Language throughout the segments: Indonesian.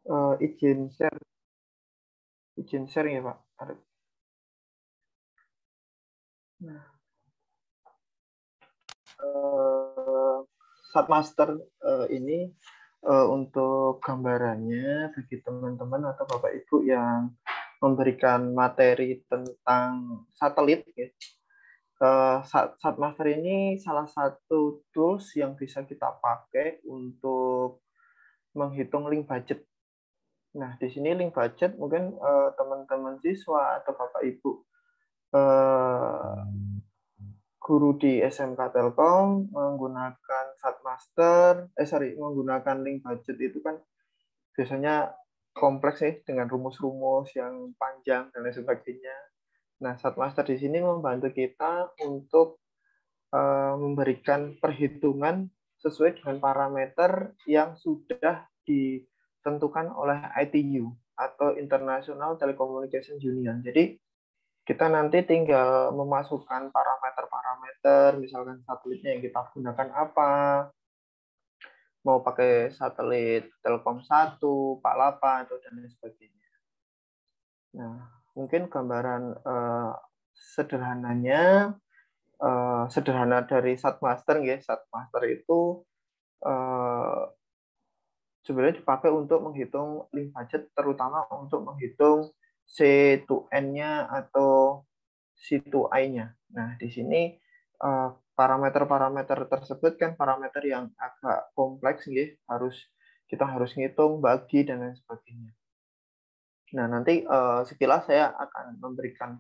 izin share ya Pak Arif. Nah, Satmaster ini untuk gambarannya bagi teman-teman atau Bapak Ibu yang memberikan materi tentang satelit ya. Satmaster ini salah satu tools yang bisa kita pakai untuk menghitung link budget. Nah, di sini link budget mungkin teman-teman siswa atau Bapak Ibu guru di SMK Telkom menggunakan menggunakan link budget itu kan biasanya kompleks ya dengan rumus-rumus yang panjang dan lain sebagainya. Nah, Satmaster di sini membantu kita untuk memberikan perhitungan sesuai dengan parameter yang sudah ditentukan oleh ITU atau International Telecommunication Union. Jadi kita nanti tinggal memasukkan parameter-parameter, misalkan satelitnya yang kita gunakan apa, mau pakai satelit Telkom 1, Pak 8, atau dan lain sebagainya. Nah, mungkin gambaran sederhananya, sederhana dari Satmaster, ya. Satmaster itu sebenarnya dipakai untuk menghitung link budget, terutama untuk menghitung C2N-nya atau C2I-nya. Nah, di sini parameter-parameter tersebut kan parameter yang agak kompleks, ya. Kita harus ngitung, bagi, dan lain sebagainya. Nah, nanti sekilas saya akan memberikan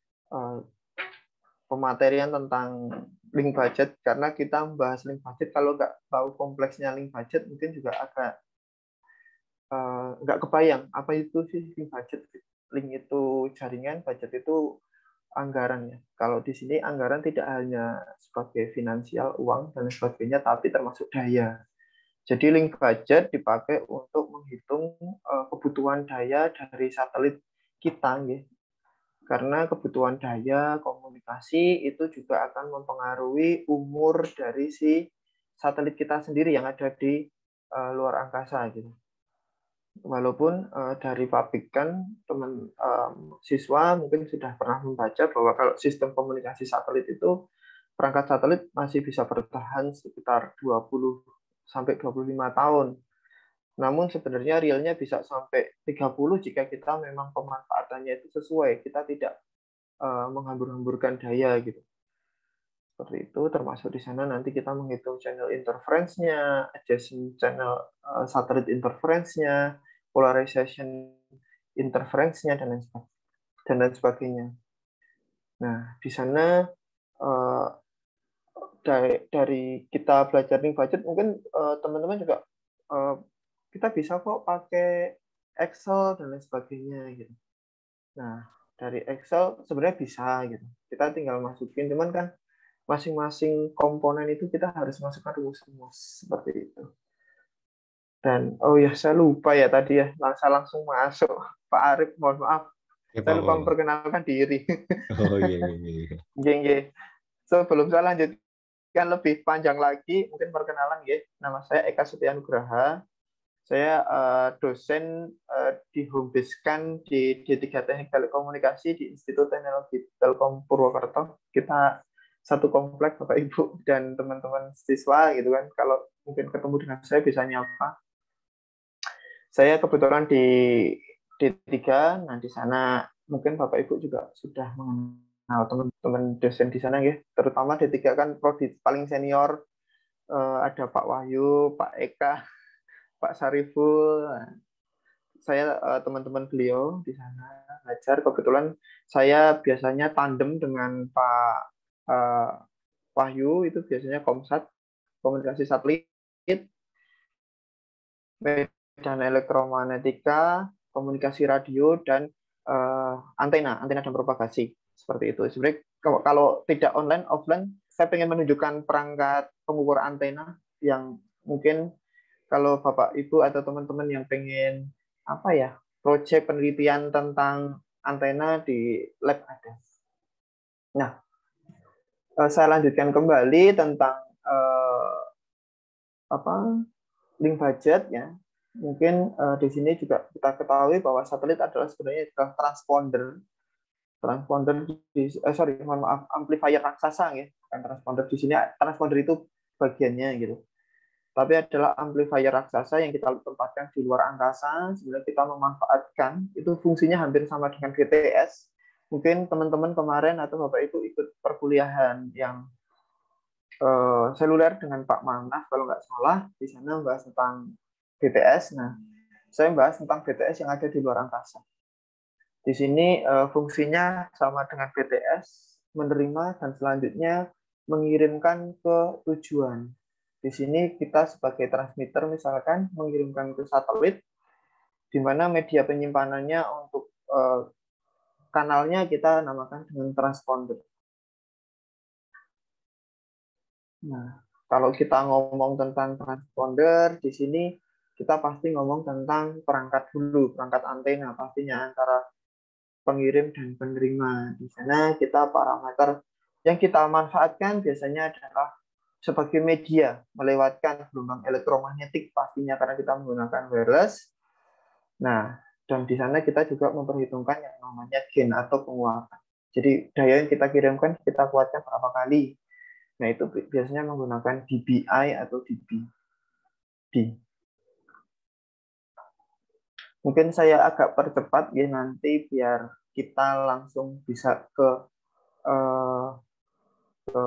pematerian tentang link budget, karena kita membahas link budget, kalau nggak tahu kompleksnya link budget, mungkin juga agak nggak kebayang apa itu sih link budget. Link itu jaringan, budget itu anggaran ya. Kalau di sini anggaran tidak hanya sebagai finansial, uang dan sebagainya, tapi termasuk daya. Jadi link budget dipakai untuk menghitung kebutuhan daya dari satelit kita, ya. Karena kebutuhan daya komunikasi itu juga akan mempengaruhi umur dari si satelit kita sendiri yang ada di luar angkasa, gitu. Walaupun dari pabrikan teman siswa mungkin sudah pernah membaca bahwa kalau sistem komunikasi satelit itu, perangkat satelit masih bisa bertahan sekitar 20 sampai 25 tahun. Namun sebenarnya realnya bisa sampai 30 jika kita memang pemanfaatannya itu sesuai. Kita tidak menghambur-hamburkan daya, gitu. Seperti itu, termasuk di sana nanti kita menghitung channel interference-nya, adjacent channel satelit interference-nya, polarization interference-nya, dan lain sebagainya. Nah, di sana dari kita belajar link budget, mungkin teman-teman juga kita bisa kok pakai Excel dan lain sebagainya, gitu. Nah, dari Excel sebenarnya bisa, gitu. Kita tinggal masukin, cuman kan masing-masing komponen itu kita harus masukkan rumus-rumus seperti itu. Dan oh ya, saya lupa ya tadi ya, saya langsung masuk. Pak Arif, mohon maaf, Ya, saya lupa Pak. memperkenalkan diri. Oh iya, iya, iya. Geng. Sebelum saya lanjutkan lebih panjang lagi, mungkin perkenalan ya. Nama saya Eka Setianugraha. Saya dosen di Humbiskan di D3 Teknik Telekomunikasi di Institut Teknologi Telkom Purwokerto. Kita satu komplek, Bapak Ibu dan teman-teman siswa, gitu kan. Kalau mungkin ketemu dengan saya bisa nyapa. Saya kebetulan di D3, nah di sana mungkin Bapak Ibu juga sudah mengenal teman-teman dosen di sana ya. Terutama D3 kan prodi paling senior, ada Pak Wahyu, Pak Eka, Pak Sariful. Saya teman-teman beliau di sana ngajar. Kebetulan saya biasanya tandem dengan Pak Wahyu, itu biasanya Komsat, komunikasi satelit, medan elektromagnetika, komunikasi radio, dan antena dan propagasi. Seperti itu. Sebenarnya kalau tidak online, offline, saya ingin menunjukkan perangkat pengukur antena yang mungkin kalau Bapak Ibu atau teman-teman yang pengen apa ya, proyek penelitian tentang antena di lab ada. Nah, saya lanjutkan kembali tentang link budget ya. Mungkin di sini juga kita ketahui bahwa satelit adalah sebenarnya adalah transponder. Transponder sorry, mohon maaf, amplifier raksasa ya. Bukan transponder di sini, transponder itu bagiannya gitu. Tapi adalah amplifier raksasa yang kita tempatkan di luar angkasa. Sebenarnya kita memanfaatkan, itu fungsinya hampir sama dengan GTS. Mungkin teman-teman kemarin atau Bapak Ibu ikut perkuliahan yang seluler dengan Pak Manaf kalau nggak salah, di sana membahas tentang BTS. Nah, saya membahas tentang BTS yang ada di luar angkasa. Di sini fungsinya sama dengan BTS, menerima dan selanjutnya mengirimkan ke tujuan. Di sini kita sebagai transmitter misalkan mengirimkan ke satelit, di mana media penyimpanannya untuk kanalnya kita namakan dengan transponder. Nah, kalau kita ngomong tentang transponder, di sini kita pasti ngomong tentang perangkat dulu, perangkat antena pastinya antara pengirim dan penerima. Di sana kita parameter yang kita manfaatkan biasanya adalah sebagai media melewatkan gelombang elektromagnetik pastinya karena kita menggunakan wireless. Nah, dan di sana kita juga memperhitungkan yang namanya gain atau penguatan. Jadi daya yang kita kirimkan kita kuatkan berapa kali. Nah, itu biasanya menggunakan dBi atau dB. Mungkin saya agak percepat ya nanti biar kita langsung bisa eh, ke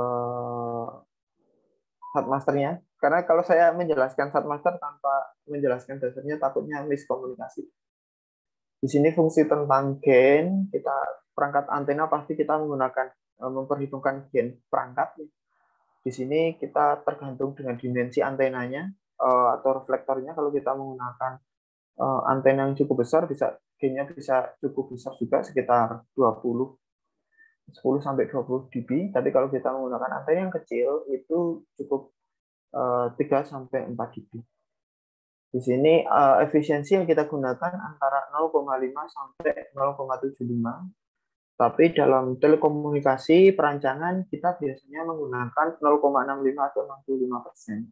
Satmasternya. Karena kalau saya menjelaskan Satmaster tanpa menjelaskan dasarnya takutnya miskomunikasi. Di sini fungsi tentang gain, kita perangkat antena pasti kita menggunakan memperhitungkan gain perangkat. Di sini kita tergantung dengan dimensi antenanya atau reflektornya. Kalau kita menggunakan antena yang cukup besar, bisa gainnya bisa cukup besar juga sekitar 10 sampai 20 dB. Tapi kalau kita menggunakan antena yang kecil itu cukup 3 sampai 4 dB. Di sini efisiensi yang kita gunakan antara 0,5 sampai 0,75. Tapi dalam telekomunikasi perancangan kita biasanya menggunakan 0,65 atau 65%.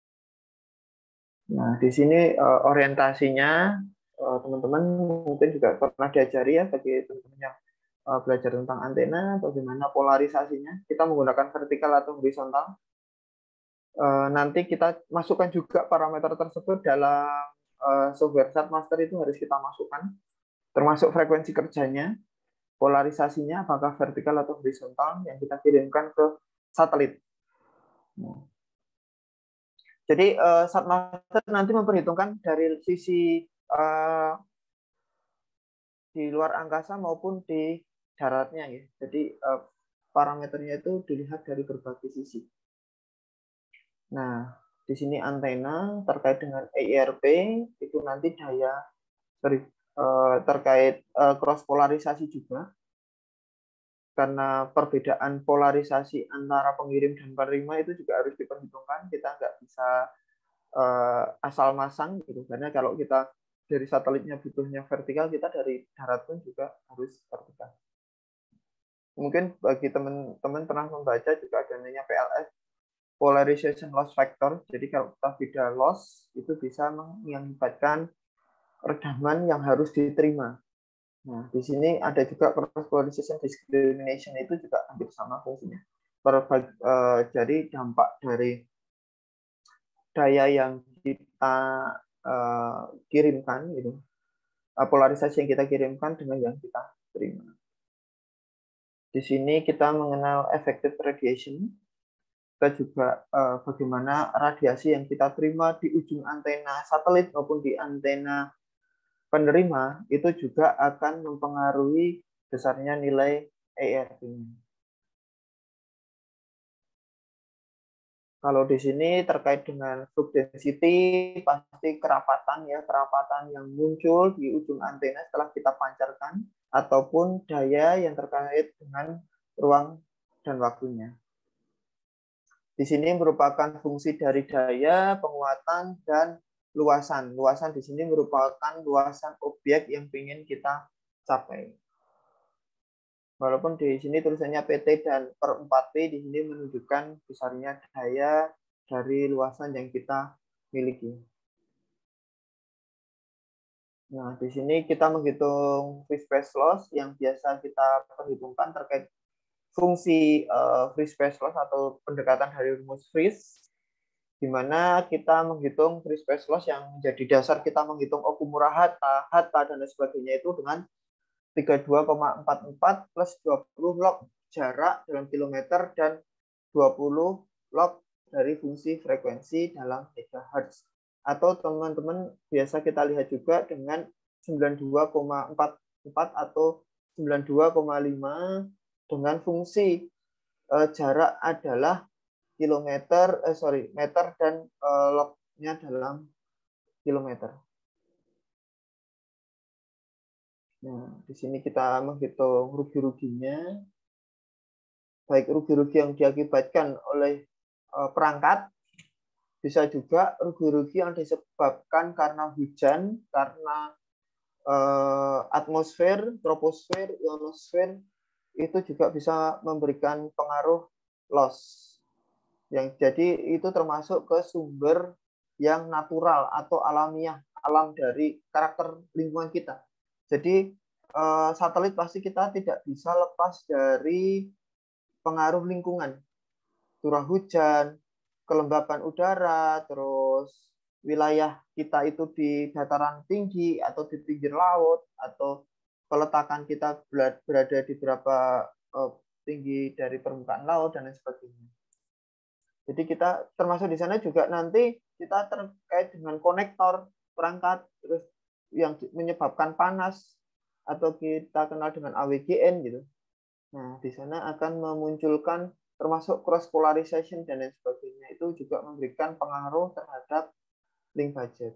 Nah, di sini orientasinya teman-teman mungkin juga pernah diajari ya bagi teman-teman yang belajar tentang antena, bagaimana polarisasinya. Kita menggunakan vertikal atau horizontal. Nanti kita masukkan juga parameter tersebut dalam software Satmaster itu harus kita masukkan, termasuk frekuensi kerjanya, polarisasinya, apakah vertikal atau horizontal yang kita kirimkan ke satelit. Nah, jadi Satmaster nanti memperhitungkan dari sisi di luar angkasa maupun di daratnya ya. Jadi parameternya itu dilihat dari berbagai sisi. Nah, di sini antena terkait dengan EIRP itu nanti daya terkait cross polarisasi juga. Karena perbedaan polarisasi antara pengirim dan penerima itu juga harus diperhitungkan. Kita nggak bisa asal masang gitu. Karena kalau kita dari satelitnya butuhnya vertikal, kita dari darat pun juga harus vertikal. Mungkin bagi teman-teman pernah membaca juga ada namanya PLS, polarization loss factor. Jadi kalau kita beda loss itu bisa mengakibatkan redaman yang harus diterima. Nah, di sini ada juga cross polarization discrimination itu juga hampir sama fungsinya. Jadi dampak dari daya yang kita kirimkan gitu, polarisasi yang kita kirimkan dengan yang kita terima. Di sini kita mengenal effective radiation. Kita juga bagaimana radiasi yang kita terima di ujung antena satelit maupun di antena penerima itu juga akan mempengaruhi besarnya nilai ERP-nya. Kalau di sini terkait dengan flux density, pasti kerapatan ya, kerapatan yang muncul di ujung antena setelah kita pancarkan, ataupun daya yang terkait dengan ruang dan waktunya. Di sini merupakan fungsi dari daya, penguatan, dan luasan. Luasan di sini merupakan luasan objek yang ingin kita capai. Walaupun di sini tulisannya PT dan per 4P, di sini menunjukkan besarnya daya dari luasan yang kita miliki. Nah, di sini kita menghitung free space loss yang biasa kita perhitungkan terkait fungsi free space loss atau pendekatan dari rumus Friese, di mana kita menghitung free space loss yang menjadi dasar kita menghitung Okumura Hatta dan lain sebagainya itu dengan 32,44 plus 20 log jarak dalam kilometer dan 20 log dari fungsi frekuensi dalam megahertz. Atau teman-teman biasa kita lihat juga dengan 92,44 atau 92,5 dengan fungsi jarak adalah meter dan lognya dalam kilometer. Nah, di sini kita menghitung rugi-ruginya, baik rugi-rugi yang diakibatkan oleh perangkat, bisa juga rugi-rugi yang disebabkan karena hujan, karena atmosfer, troposfer, ionosfer, itu juga bisa memberikan pengaruh loss. Yang jadi itu termasuk ke sumber yang natural atau alamiah, alam dari karakter lingkungan kita. Jadi satelit pasti kita tidak bisa lepas dari pengaruh lingkungan, curah hujan, kelembapan udara, terus wilayah kita itu di dataran tinggi atau di pinggir laut, atau peletakan kita berada di berapa tinggi dari permukaan laut dan lain sebagainya. Jadi kita termasuk di sana juga nanti kita terkait dengan konektor perangkat, terus yang menyebabkan panas atau kita kenal dengan AWGN gitu. Nah, di sana akan memunculkan termasuk cross polarization dan lain sebagainya, itu juga memberikan pengaruh terhadap link budget.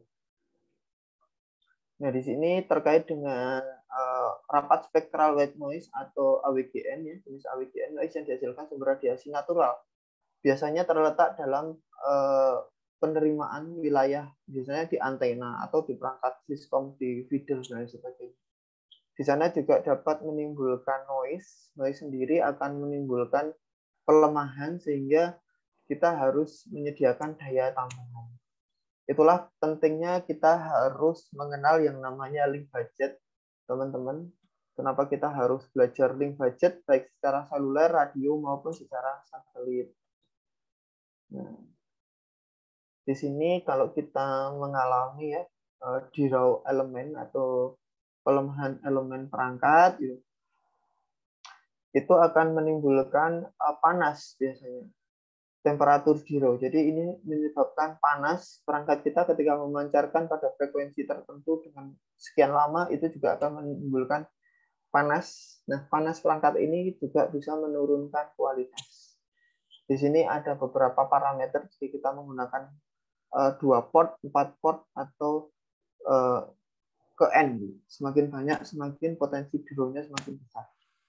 Nah, di sini terkait dengan rapat spectral white noise atau AWGN, ya, jenis AWGN noise yang dihasilkan sumber radiasi natural. Biasanya terletak dalam penerimaan wilayah, biasanya di antena atau di perangkat siskom, di feeder dan sebagainya. Di sana juga dapat menimbulkan noise. Noise sendiri akan menimbulkan pelemahan sehingga kita harus menyediakan daya tambahan. Itulah pentingnya kita harus mengenal yang namanya link budget, teman-teman. Kenapa kita harus belajar link budget baik secara seluler, radio maupun secara satelit. Nah, di sini kalau kita mengalami ya deraw elemen atau pelemahan elemen perangkat, gitu, itu akan menimbulkan panas biasanya, temperatur zero. Jadi ini menyebabkan panas perangkat kita ketika memancarkan pada frekuensi tertentu dengan sekian lama, itu juga akan menimbulkan panas. Nah, panas perangkat ini juga bisa menurunkan kualitas. Di sini ada beberapa parameter, jadi kita menggunakan 2 port, 4 port, atau ke N. Semakin banyak, semakin potensi zero-nya semakin besar.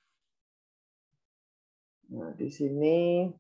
Nah, di sini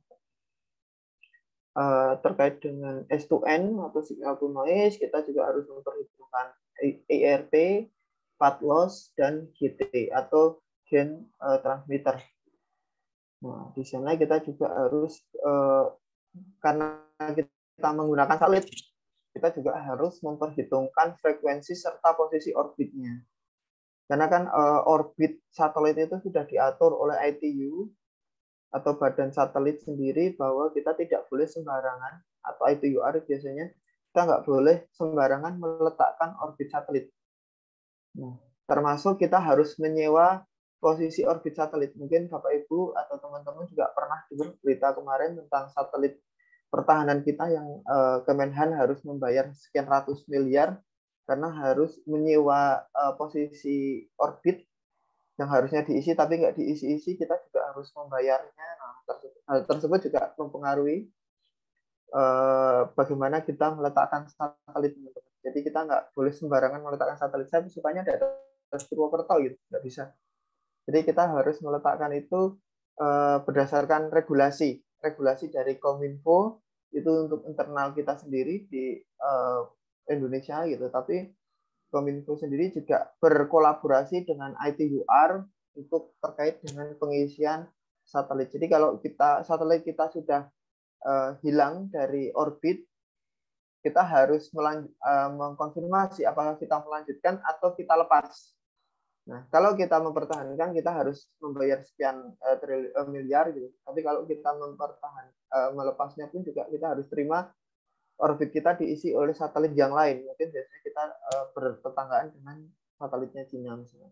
terkait dengan S2N atau signal to noise, kita juga harus memperhitungkan ERP, path loss, dan GT atau gain transmitter. Nah, di sana kita juga harus, karena kita menggunakan satelit, kita juga harus memperhitungkan frekuensi serta posisi orbitnya. Karena kan orbit satelit itu sudah diatur oleh ITU atau badan satelit sendiri bahwa kita tidak boleh sembarangan, atau ITUR biasanya, kita nggak boleh sembarangan meletakkan orbit satelit. Nah, termasuk kita harus menyewa posisi orbit satelit. Mungkin Bapak Ibu atau teman-teman juga pernah dengar berita kemarin tentang satelit pertahanan kita yang Kemenhan harus membayar sekian ratus miliar karena harus menyewa posisi orbit yang harusnya diisi tapi nggak diisi-isi, kita juga harus membayarnya. Nah, hal tersebut juga mempengaruhi bagaimana kita meletakkan satelit. Jadi kita nggak boleh sembarangan meletakkan satelit. Saya sukanya di atas Purwokerto gitu, nggak bisa. Jadi kita harus meletakkan itu berdasarkan regulasi dari Kominfo, itu untuk internal kita sendiri di Indonesia gitu. Tapi Kominfo sendiri juga berkolaborasi dengan ITUR untuk terkait dengan pengisian satelit. Jadi kalau satelit kita sudah hilang dari orbit, kita harus mengkonfirmasi apakah kita melanjutkan atau kita lepas. Nah, kalau kita mempertahankan, kita harus membayar sekian miliar gitu. Tapi kalau kita melepasnya pun juga kita harus terima orbit kita diisi oleh satelit yang lain. Mungkin biasanya kita bertetanggaan dengan satelitnya Cina misalnya.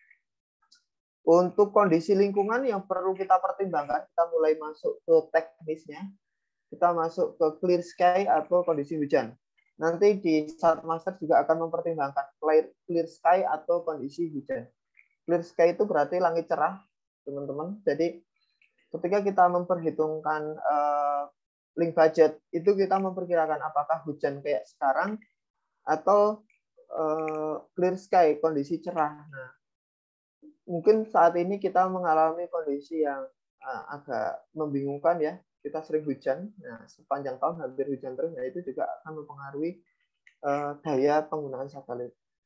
Untuk kondisi lingkungan yang perlu kita pertimbangkan, kita mulai masuk ke teknisnya. Kita masuk ke clear sky atau kondisi hujan. Nanti di Master juga akan mempertimbangkan clear sky atau kondisi hujan. Clear sky itu berarti langit cerah, teman-teman. Jadi ketika kita memperhitungkan link budget, itu kita memperkirakan apakah hujan kayak sekarang atau clear sky, kondisi cerah. Nah, mungkin saat ini kita mengalami kondisi yang agak membingungkan ya. Kita sering hujan, nah sepanjang tahun hampir hujan terus, nah itu juga akan mempengaruhi daya penggunaan satelit.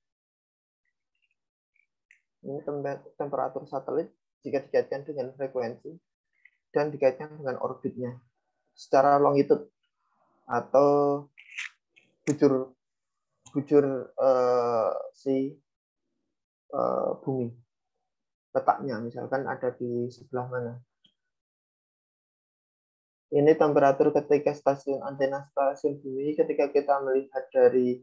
Ini temperatur satelit jika dikaitkan dengan frekuensi dan dikaitkan dengan orbitnya secara longitude atau bujur si bumi letaknya, misalkan ada di sebelah mana. Ini temperatur ketika antena stasiun bumi ketika kita melihat dari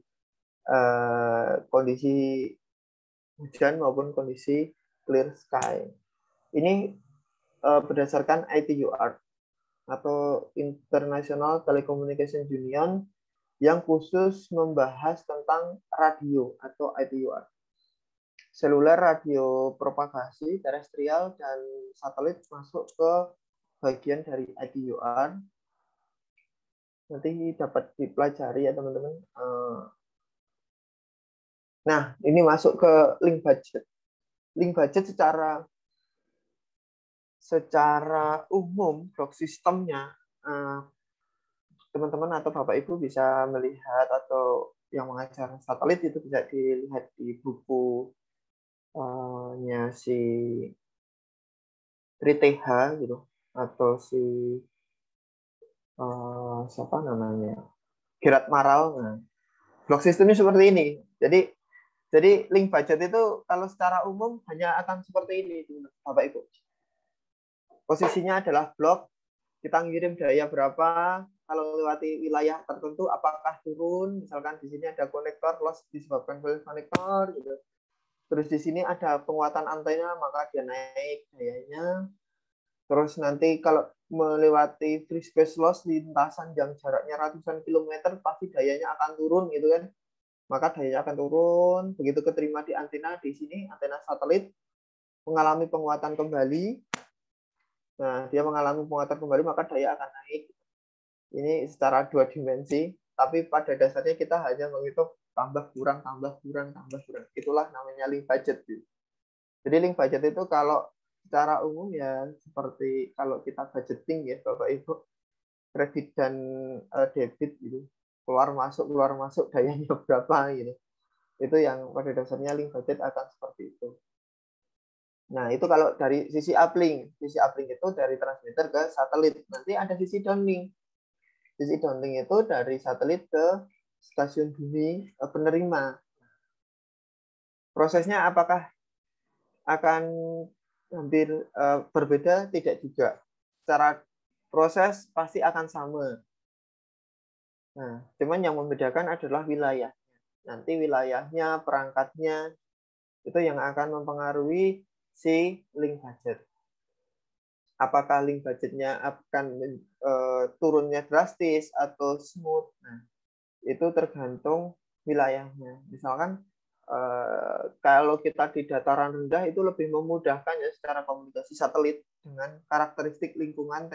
kondisi hujan maupun kondisi clear sky. Ini berdasarkan ITUR atau International Telecommunication Union yang khusus membahas tentang radio atau ITUR. Seluler, radio propagasi, terestrial, dan satelit masuk ke bagian dari ITUR. Nanti dapat dipelajari ya teman-teman. Nah, ini masuk ke link budget. Link budget secara umum, blok sistemnya, teman-teman atau Bapak Ibu bisa melihat, atau yang mengajar satelit itu bisa dilihat di bukunya si Tri-TH gitu, atau si siapa namanya, Gerard Maral. Nah, blok sistemnya seperti ini. Jadi link budget itu kalau secara umum hanya akan seperti ini, Bapak Ibu. Posisinya adalah blok, kita ngirim daya berapa, kalau melewati wilayah tertentu apakah turun, misalkan di sini ada konektor loss disebabkan oleh konektor gitu. Terus di sini ada penguatan antena maka dia naik dayanya. Terus nanti kalau melewati free space loss lintasan yang jaraknya ratusan kilometer pasti dayanya akan turun gitu kan. Maka dayanya akan turun, begitu keterima di antena di sini, antena satelit mengalami penguatan kembali. Nah, dia mengalami penguatan kembali maka daya akan naik. Ini secara 2 dimensi, tapi pada dasarnya kita hanya menghitung tambah kurang, tambah kurang, tambah kurang. Itulah namanya link budget. Jadi link budget itu kalau secara umum ya seperti kalau kita budgeting ya Bapak Ibu, kredit dan debit gitu. Keluar masuk dayanya berapa gitu. Itu yang pada dasarnya link budget akan seperti itu. Nah, itu kalau dari sisi uplink. Sisi uplink itu dari transmitter ke satelit. Nanti ada sisi downlink. Sisi downlink itu dari satelit ke stasiun bumi penerima. Prosesnya apakah akan hampir berbeda? Tidak juga. Secara proses pasti akan sama. Nah, cuman yang membedakan adalah wilayah. Nanti wilayahnya, perangkatnya, itu yang akan mempengaruhi si link budget. Apakah link budgetnya akan turunnya drastis atau smooth? Nah, itu tergantung wilayahnya. Misalkan kalau kita di dataran rendah itu lebih memudahkan ya secara komunikasi satelit dengan karakteristik lingkungan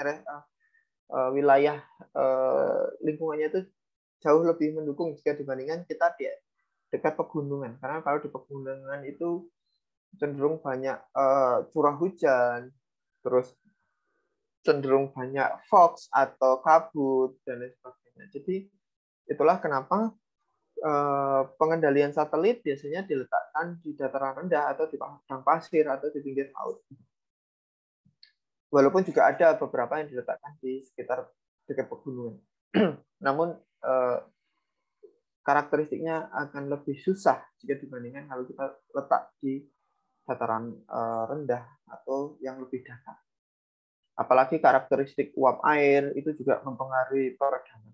wilayah lingkungannya itu jauh lebih mendukung jika dibandingkan kita di dekat pegunungan. Karena kalau di pegunungan itu cenderung banyak curah hujan, terus cenderung banyak fog atau kabut dan lain sebagainya. Jadi itulah kenapa pengendalian satelit biasanya diletakkan di dataran rendah atau di padang pasir atau di pinggir laut. Walaupun juga ada beberapa yang diletakkan di sekitar dekat pegunungan. Namun karakteristiknya akan lebih susah jika dibandingkan kalau kita letak di dataran rendah atau yang lebih datar. Apalagi karakteristik uap air itu juga mempengaruhi peredaman.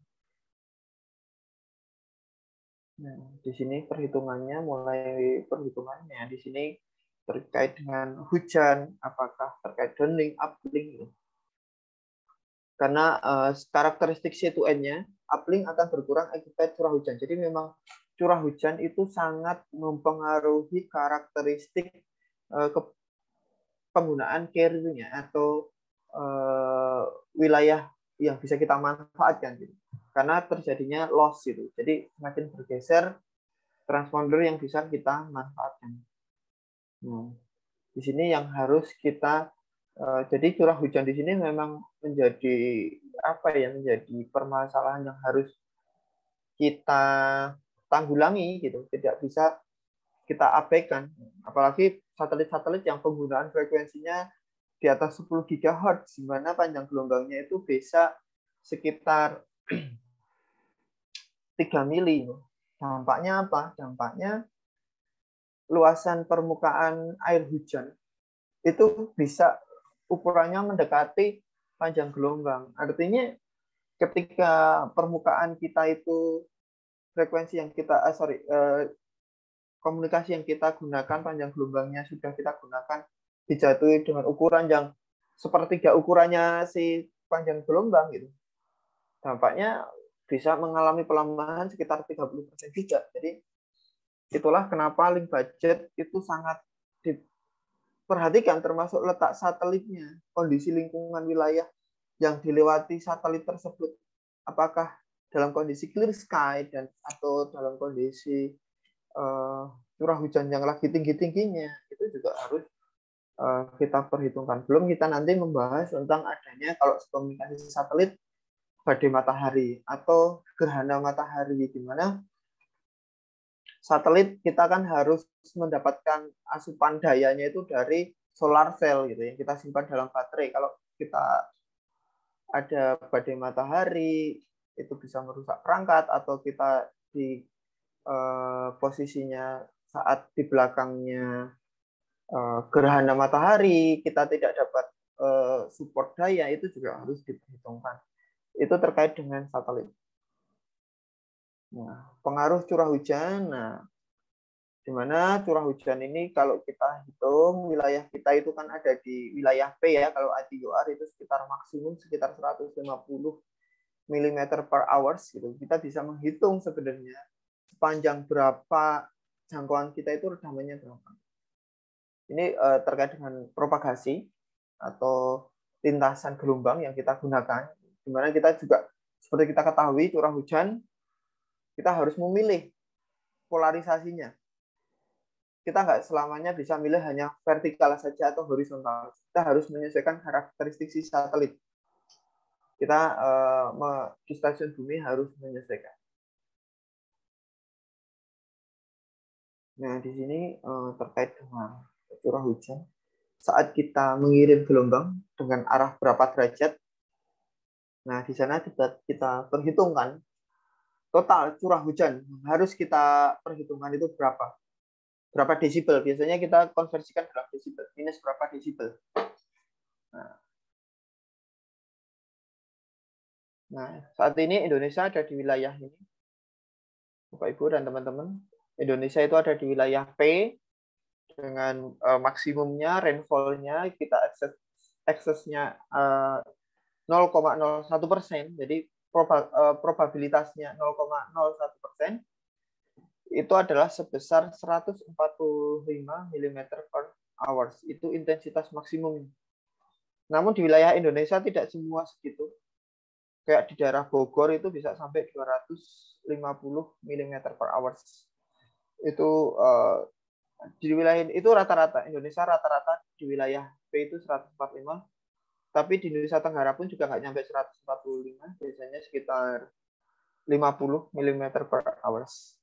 Nah, di sini perhitungannya di sini terkait dengan hujan, apakah terkait downlink, uplink. Karena karakteristik C2N-nya, uplink akan berkurang akibat curah hujan. Jadi memang curah hujan itu sangat mempengaruhi karakteristik penggunaan carrier-nya atau wilayah yang bisa kita manfaatkan gitu. Karena terjadinya loss gitu. Jadi semakin bergeser transponder yang bisa kita manfaatkan. Nah, di sini yang harus kita jadi curah hujan di sini memang menjadi menjadi permasalahan yang harus kita tanggulangi gitu, tidak bisa kita abaikan. Apalagi satelit-satelit yang penggunaan frekuensinya di atas 10 GHz, di mana panjang gelombangnya itu bisa sekitar 3 mili. Dampaknya apa? Dampaknya luasan permukaan air hujan itu bisa ukurannya mendekati panjang gelombang. Artinya ketika permukaan kita itu frekuensi yang kita komunikasi yang kita gunakan, panjang gelombangnya sudah kita gunakan, dijatuhi dengan ukuran yang sepertiga ukurannya si panjang gelombang gitu. Dampaknya bisa mengalami pelemahan sekitar 30% juga. Jadi itulah kenapa link budget itu sangat diperhatikan, termasuk letak satelitnya, kondisi lingkungan wilayah yang dilewati satelit tersebut, apakah dalam kondisi clear sky dan atau dalam kondisi curah hujan yang lagi tinggi-tingginya, itu juga harus kita perhitungkan. Belum kita nanti membahas tentang adanya kalau komunikasi satelit badai matahari atau gerhana matahari, di mana satelit kita kan harus mendapatkan asupan dayanya itu dari solar cell gitu yang kita simpan dalam baterai. Kalau kita ada badai matahari itu bisa merusak perangkat, atau kita di posisinya saat di belakangnya gerhana matahari kita tidak dapat support daya, itu juga harus diperhitungkan. Itu terkait dengan satelit. Nah, pengaruh curah hujan. Nah, di mana curah hujan ini kalau kita hitung wilayah kita itu kan ada di wilayah P ya, kalau ITUR itu sekitar maksimum sekitar 150 mm per hours gitu. Kita bisa menghitung sebenarnya sepanjang berapa jangkauan kita itu redamannya berapa. Ini terkait dengan propagasi atau lintasan gelombang yang kita gunakan, di mana kita juga seperti kita ketahui curah hujan kita harus memilih polarisasinya. Kita nggak selamanya bisa milih hanya vertikal saja atau horizontal. Kita harus menyesuaikan karakteristik si satelit. Kita di stasiun bumi harus menyesuaikan. Nah, di sini terkait dengan curah hujan. Saat kita mengirim gelombang dengan arah berapa derajat, nah di sana kita perhitungkan total curah hujan harus kita perhitungkan itu berapa desibel. Biasanya kita konversikan dalam desibel, minus berapa desibel. Nah, saat ini Indonesia ada di wilayah ini, Bapak Ibu dan teman-teman. Indonesia itu ada di wilayah P dengan maksimumnya rainfall-nya kita aksesnya 0,01%, jadi probabilitasnya 0,01%, itu adalah sebesar 145 mm per hours. Itu intensitas maksimum. Namun di wilayah Indonesia tidak semua segitu. Kayak di daerah Bogor itu bisa sampai 250 mm per hours. Itu di wilayah itu rata-rata Indonesia rata-rata di wilayah P itu 145, tapi di Indonesia Tenggara pun juga nggak nyampe 145, biasanya sekitar 50 mm per hours.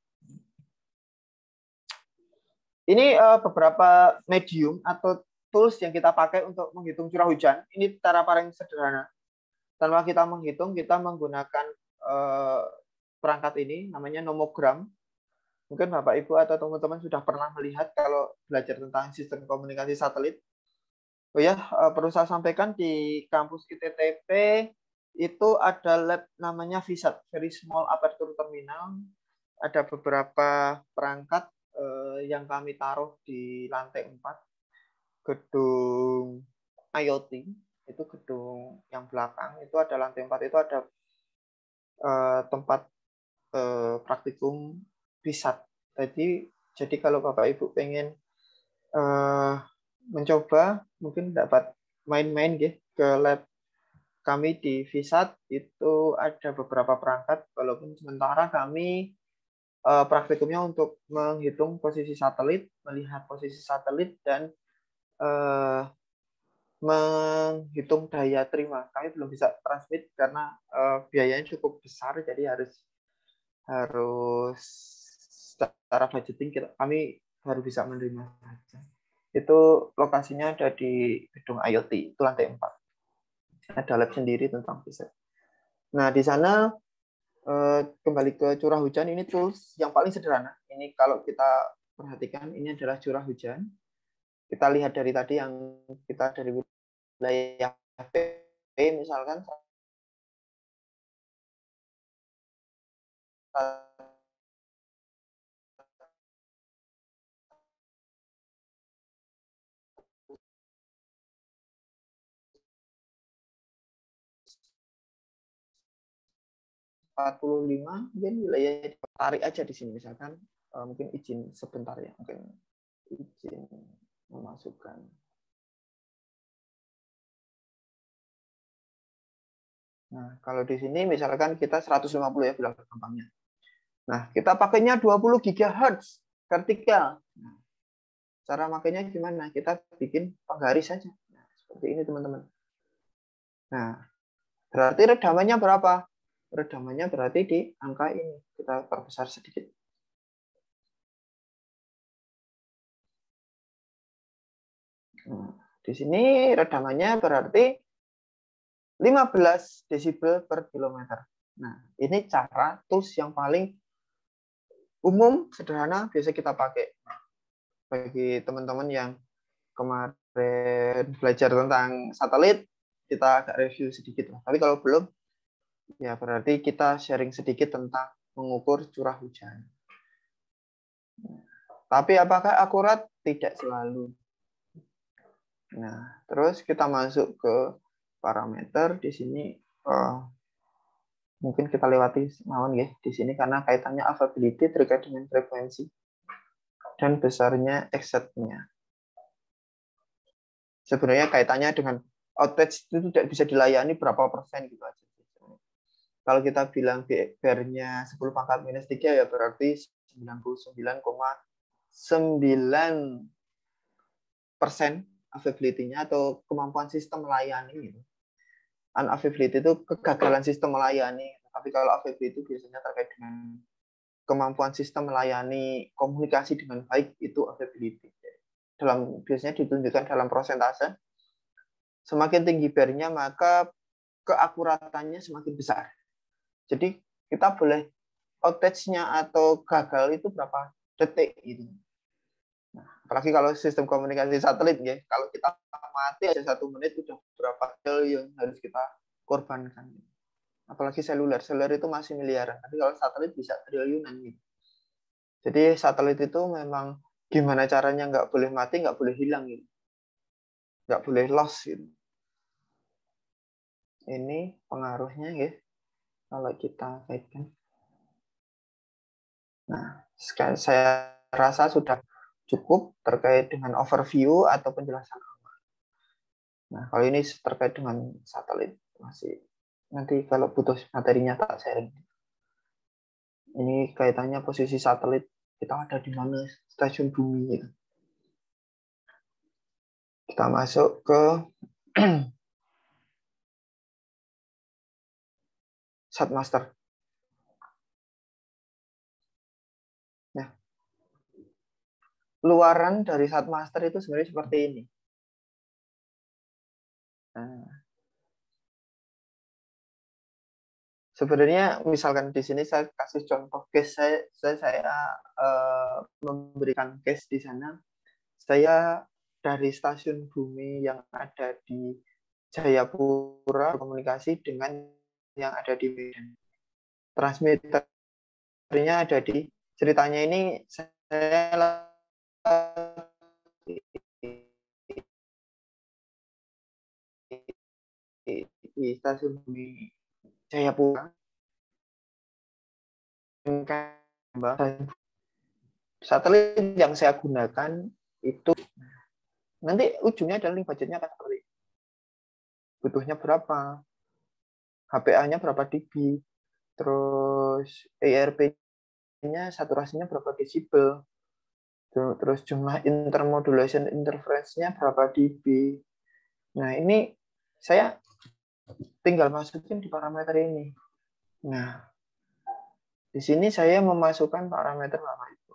Ini beberapa medium atau tools yang kita pakai untuk menghitung curah hujan. Ini cara paling sederhana. Tanpa kita menghitung, kita menggunakan perangkat ini namanya nomogram. Mungkin Bapak Ibu atau teman-teman sudah pernah melihat kalau belajar tentang sistem komunikasi satelit. Oh ya, perlu saya sampaikan di kampus ITTP itu ada lab namanya VSAT, Very Small Aperture Terminal. Ada beberapa perangkat yang kami taruh di lantai 4 gedung IoT, itu gedung yang belakang itu ada lantai 4 itu ada tempat praktikum VSAT. Jadi kalau Bapak Ibu pengen mencoba mungkin dapat main-main ya ke lab kami di VSAT, itu ada beberapa perangkat, walaupun sementara kami praktikumnya untuk menghitung posisi satelit, melihat posisi satelit, dan menghitung daya terima. Kami belum bisa transmit karena biayanya cukup besar, jadi harus secara budgeting kami baru bisa menerima saja. Itu lokasinya ada di gedung IoT, itu lantai 4. Ada lab sendiri tentang riset. Nah, di sana kembali ke curah hujan, ini tools yang paling sederhana. Ini kalau kita perhatikan, ini adalah curah hujan. Kita lihat dari tadi yang kita dari wilayah P, misalkan 45, mungkin wilayah tarik aja di sini, misalkan mungkin izin sebentar ya, mungkin izin memasukkan. Nah, kalau di sini misalkan kita 150 ya bilang gampangnya. Nah, kita pakainya 20 GHz vertikal. Nah, cara makainya gimana? Kita bikin penggaris saja. Nah, seperti ini teman-teman. Nah, berarti redamannya berapa? Redamannya berarti di angka ini. Kita perbesar sedikit. Nah, di sini redamannya berarti 15 desibel per kilometer. Nah, ini cara tools yang paling umum, sederhana, biasa kita pakai. Bagi teman-teman yang kemarin belajar tentang satelit, kita agak review sedikit. Tapi kalau belum, ya berarti kita sharing sedikit tentang mengukur curah hujan. Tapi apakah akurat? Tidak selalu. Nah, terus kita masuk ke parameter di sini. Mungkin kita lewati mawon ya di sini karena kaitannya availability terkait dengan frekuensi dan besarnya exact-nya. Sebenarnya kaitannya dengan outage itu tidak bisa dilayani berapa persen gitu aja. Kalau kita bilang BR-nya 10 pangkat minus 3 ya berarti 99,9% availability-nya atau kemampuan sistem melayani gitu. Unavailability itu kegagalan sistem melayani. Tapi kalau availability itu biasanya terkait dengan kemampuan sistem melayani komunikasi dengan baik, itu availability. Biasanya ditunjukkan dalam persentase. Semakin tinggi BR-nya maka keakuratannya semakin besar. Jadi kita boleh outage-nya atau gagal itu berapa detik gitu. Nah, apalagi kalau sistem komunikasi satelit ya, kalau kita mati aja 1 menit udah berapa triliun harus kita korbankan. Apalagi seluler itu masih miliaran, tapi kalau satelit bisa triliunan gitu. Jadi satelit itu memang gimana caranya nggak boleh mati, nggak boleh hilang gitu, nggak boleh loss gitu. Ini pengaruhnya ya kalau kita kaitkan. Nah, saya rasa sudah cukup terkait dengan overview atau penjelasan awal. Nah, kalau ini terkait dengan satelit masih nanti kalau butuh materinya tak sharing. Ini kaitannya posisi satelit, kita ada di mana stasiun bumi. Ya. Kita masuk ke SatMaster. Nah, luaran dari SatMaster itu sebenarnya seperti ini. Nah, Sebenarnya misalkan di sini saya kasih contoh case saya memberikan case di sana. Saya dari stasiun bumi yang ada di Jayapura komunikasi dengan yang ada di Medan. Transmitternya ada di ceritanya ini saya di stasiun bumi Jayapura. Satelit yang saya gunakan itu nanti ujungnya adalah link budgetnya akan seperti butuhnya berapa, HPA-nya berapa dB, terus ERP-nya saturasinya berapa desibel, terus jumlah intermodulation interference-nya berapa dB. Nah, ini saya tinggal masukin di parameter ini. Nah, di sini saya memasukkan parameter apa itu.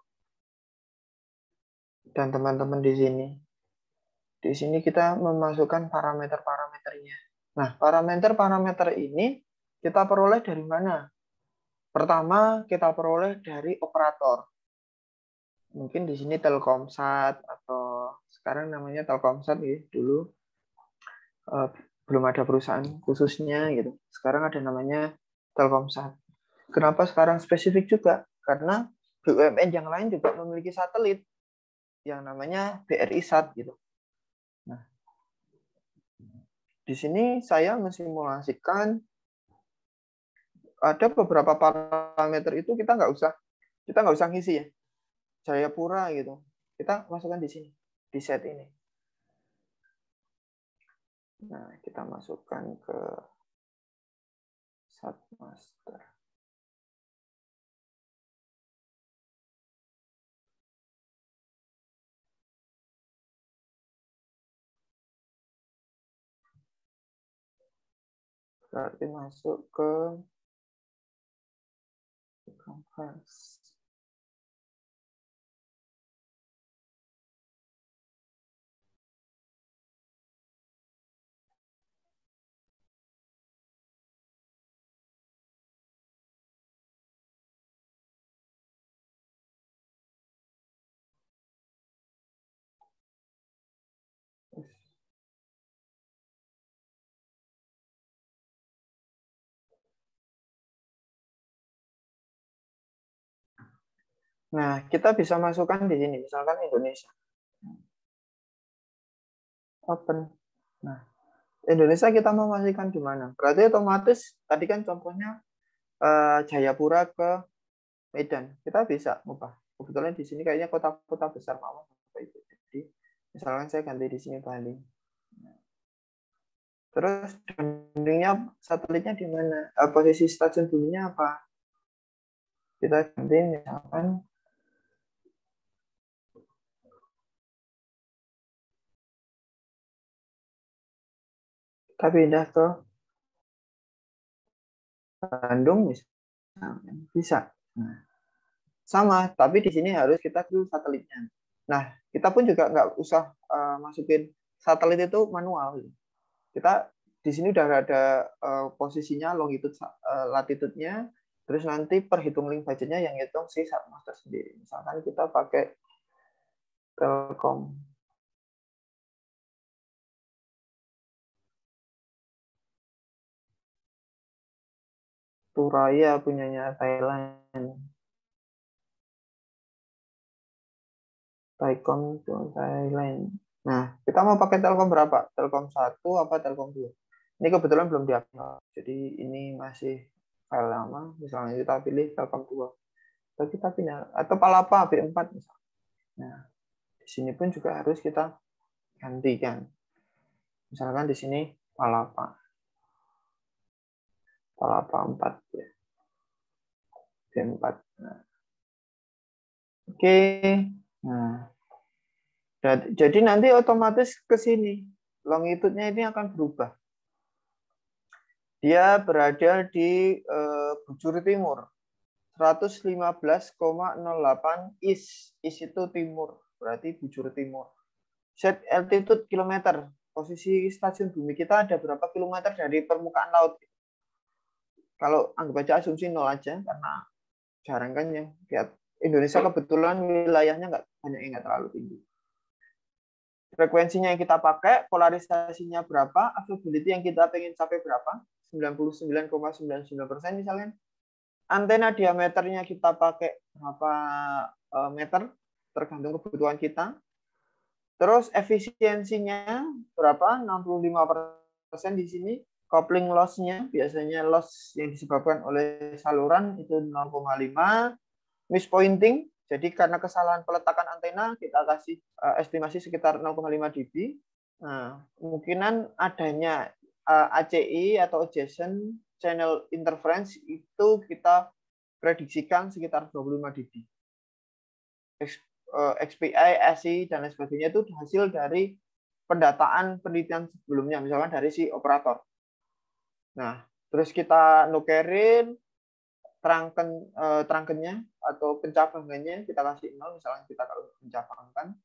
Dan teman-teman di sini kita memasukkan parameter-parameternya. Nah, parameter-parameter ini kita peroleh dari mana? Pertama, kita peroleh dari operator. Mungkin di sini Telkomsat atau sekarang namanya Telkomsat ya, dulu belum ada perusahaan khususnya gitu. Sekarang ada namanya Telkomsat. Kenapa sekarang spesifik juga? Karena BUMN yang lain juga memiliki satelit yang namanya BRI-SAT gitu. Nah, di sini saya mensimulasikan ada beberapa parameter itu kita nggak usah ngisi ya. Jayapura gitu. Kita masukkan di sini, di set ini. Nah, kita masukkan ke sat master. Berarti masuk ke conference. Nah, kita bisa masukkan di sini, misalkan Indonesia. Open. Nah, Indonesia kita mau masukkan di mana? Berarti otomatis tadi kan contohnya Jayapura ke Medan. Kita bisa ubah. Kebetulan di sini kayaknya kota-kota besar mau. Jadi, misalkan saya ganti di sini Bali. Terus dindingnya satelitnya di mana? Posisi stasiun buminya apa? Kita ganti misalkan kita pindah ke Bandung misalnya. Bisa. Nah, sama, tapi di sini harus kita ke satelitnya. Nah, kita pun juga nggak usah masukin satelit itu manual. Kita di sini udah ada posisinya, longitude, latitude-nya, terus nanti perhitung link budgetnya yang hitung si Satmaster sendiri. Misalkan kita pakai Telkom. Turaya punyanya Thailand. Telkom Thailand. Nah, kita mau pakai Telkom berapa? Telkom 1 apa Telkom 2? Ini kebetulan belum diupload. Jadi ini masih file lama. Misalnya kita pilih Telkom 2. Atau kita pindah atau Palapa B4 misalnya. Nah, di sini pun juga harus kita gantikan. Misalkan di sini Palapa. Palapa 4 ya. B4. Nah. Oke. Nah, jadi nanti otomatis ke sini. Longitude-nya ini akan berubah. Dia berada di bujur timur. 115,08 is. Is itu timur, berarti bujur timur. Set altitude kilometer. Posisi stasiun bumi kita ada berapa kilometer dari permukaan laut? Kalau anggap aja asumsi 0 aja, karena jarang kan yang lihat. Indonesia kebetulan wilayahnya nggak banyak yang nggak terlalu tinggi. Frekuensinya yang kita pakai, polarisasinya berapa, availability yang kita pengen capai berapa, 99,99% misalnya. Antena diameternya kita pakai berapa meter, tergantung kebutuhan kita. Terus efisiensinya berapa, 65% di sini. Coupling loss-nya, biasanya loss yang disebabkan oleh saluran itu 0,5. Mispointing, jadi karena kesalahan peletakan antena, kita kasih estimasi sekitar 0,5 dB. Nah, kemungkinan adanya ACI atau adjacent channel interference itu kita prediksikan sekitar 25 dB. XPI, SI, dan lain sebagainya itu hasil dari pendataan penelitian sebelumnya, misalkan dari si operator. Nah, terus kita nukerin terangkennya atau pencabangannya kita kasih 0, misalnya kita kalau mencabangkan.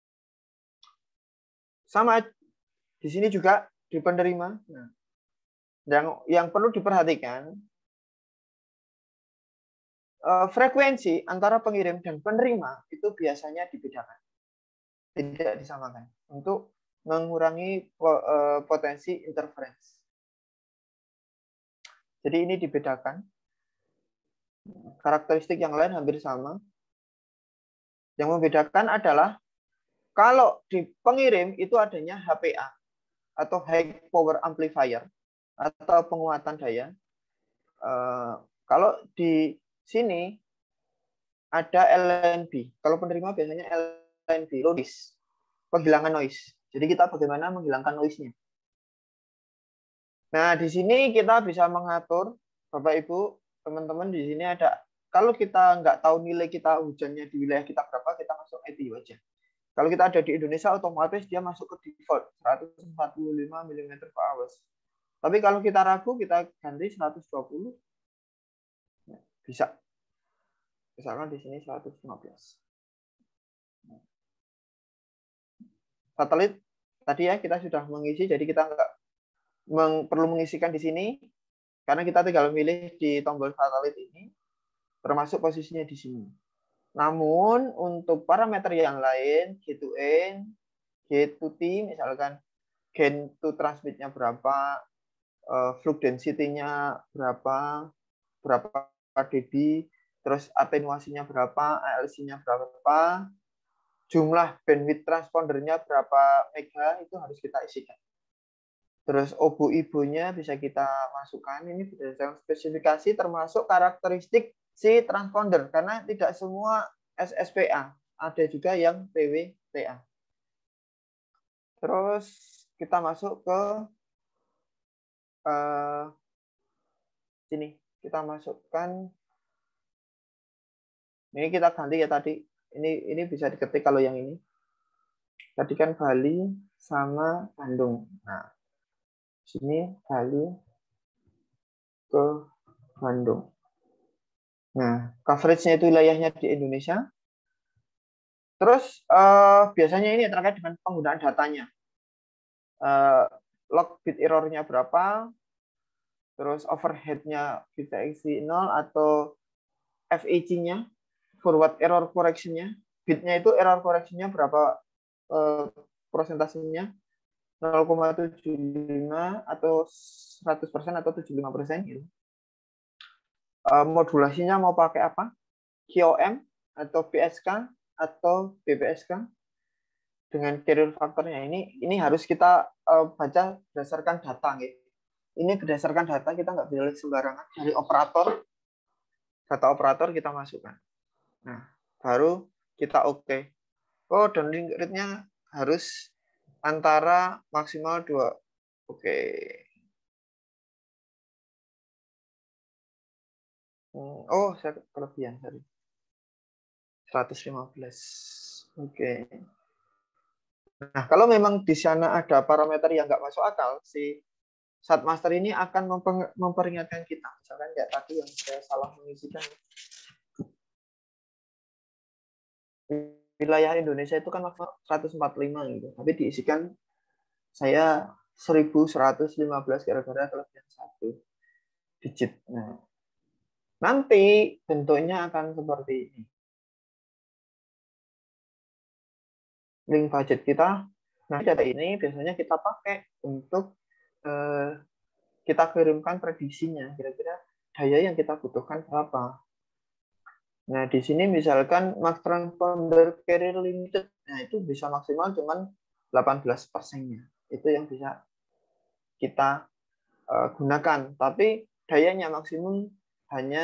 Sama di sini juga di penerima. Nah, yang perlu diperhatikan, frekuensi antara pengirim dan penerima itu biasanya dibedakan, tidak disamakan untuk mengurangi potensi interference. Jadi ini dibedakan. Karakteristik yang lain hampir sama. Yang membedakan adalah kalau di pengirim itu adanya HPA atau high power amplifier atau penguatan daya. Kalau di sini ada LNB. Kalau penerima biasanya LNB, low noise, penghilangan noise. Jadi kita bagaimana menghilangkan noise-nya. Nah, di sini kita bisa mengatur, Bapak Ibu, teman-teman di sini ada. Kalau kita nggak tahu nilai kita hujannya di wilayah kita berapa, kita masuk ITU aja. Kalau kita ada di Indonesia, otomatis dia masuk ke default 145 mm per hours. Tapi kalau kita ragu, kita ganti 120. Bisa. Misalkan di sini 115. Satelit tadi ya kita sudah mengisi, jadi kita nggak perlu mengisikan di sini karena kita tinggal milih di tombol satelit ini, termasuk posisinya di sini. Namun untuk parameter yang lain, G2N, G2T, misalkan gain to transmitnya berapa, flux density-nya berapa dB, terus atenuasinya berapa, ALC-nya berapa, jumlah bandwidth transpondernya berapa mega, itu harus kita isikan. Terus obu ibunya bisa kita masukkan, ini berdasarkan spesifikasi termasuk karakteristik si transponder, karena tidak semua SSPA, ada juga yang PWTA. Terus kita masuk ke sini, kita masukkan, ini kita ganti ya tadi, ini bisa diketik kalau yang ini. Tadi kan Bali sama Bandung. Nah, sini Bali ke Bandung. Nah, coverage-nya itu wilayahnya di Indonesia. Terus biasanya ini terkait dengan penggunaan datanya. Log bit error-nya berapa, terus overhead-nya kita isi 0, atau FEC-nya, forward error correction-nya. Bit-nya itu error correction-nya berapa prosentasenya, 0,75 atau 100% atau 75% gitu. Modulasinya mau pakai apa? QOM atau PSK atau BPSK dengan carrier faktornya. Ini harus kita baca berdasarkan data gitu. Ini berdasarkan data, kita nggak boleh sembarangan dari operator, data operator kita masukkan. Nah, baru kita oke. Oh, downlink rate-nya harus antara maksimal 2. Oke. Oh, saya kelebihan tadi. 115. Oke. Nah, kalau memang di sana ada parameter yang nggak masuk akal, si Satmaster ini akan memperingatkan kita. Misalkan kayak tadi yang saya salah mengisikan. Wilayah Indonesia itu kan maksimal 145 gitu, tapi diisikan saya 1115 gara-gara kelebihan 1. digit. Nah, nanti bentuknya akan seperti ini. Link budget kita, nah data ini biasanya kita pakai untuk kita kirimkan prediksinya, kira-kira daya yang kita butuhkan berapa. Nah, di sini misalkan max transponder carrier limited, nah itu bisa maksimal cuman 18%-nya. Itu yang bisa kita gunakan. Tapi dayanya maksimum hanya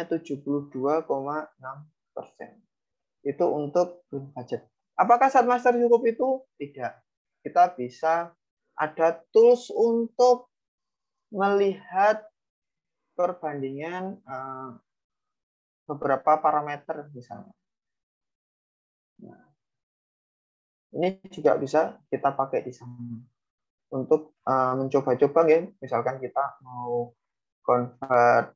72,6%. Itu untuk budget. Apakah Satmaster cukup itu? Tidak. Kita bisa ada tools untuk melihat perbandingan beberapa parameter misalnya. Nah, ini juga bisa kita pakai di sana untuk mencoba-coba ya. Misalkan kita mau convert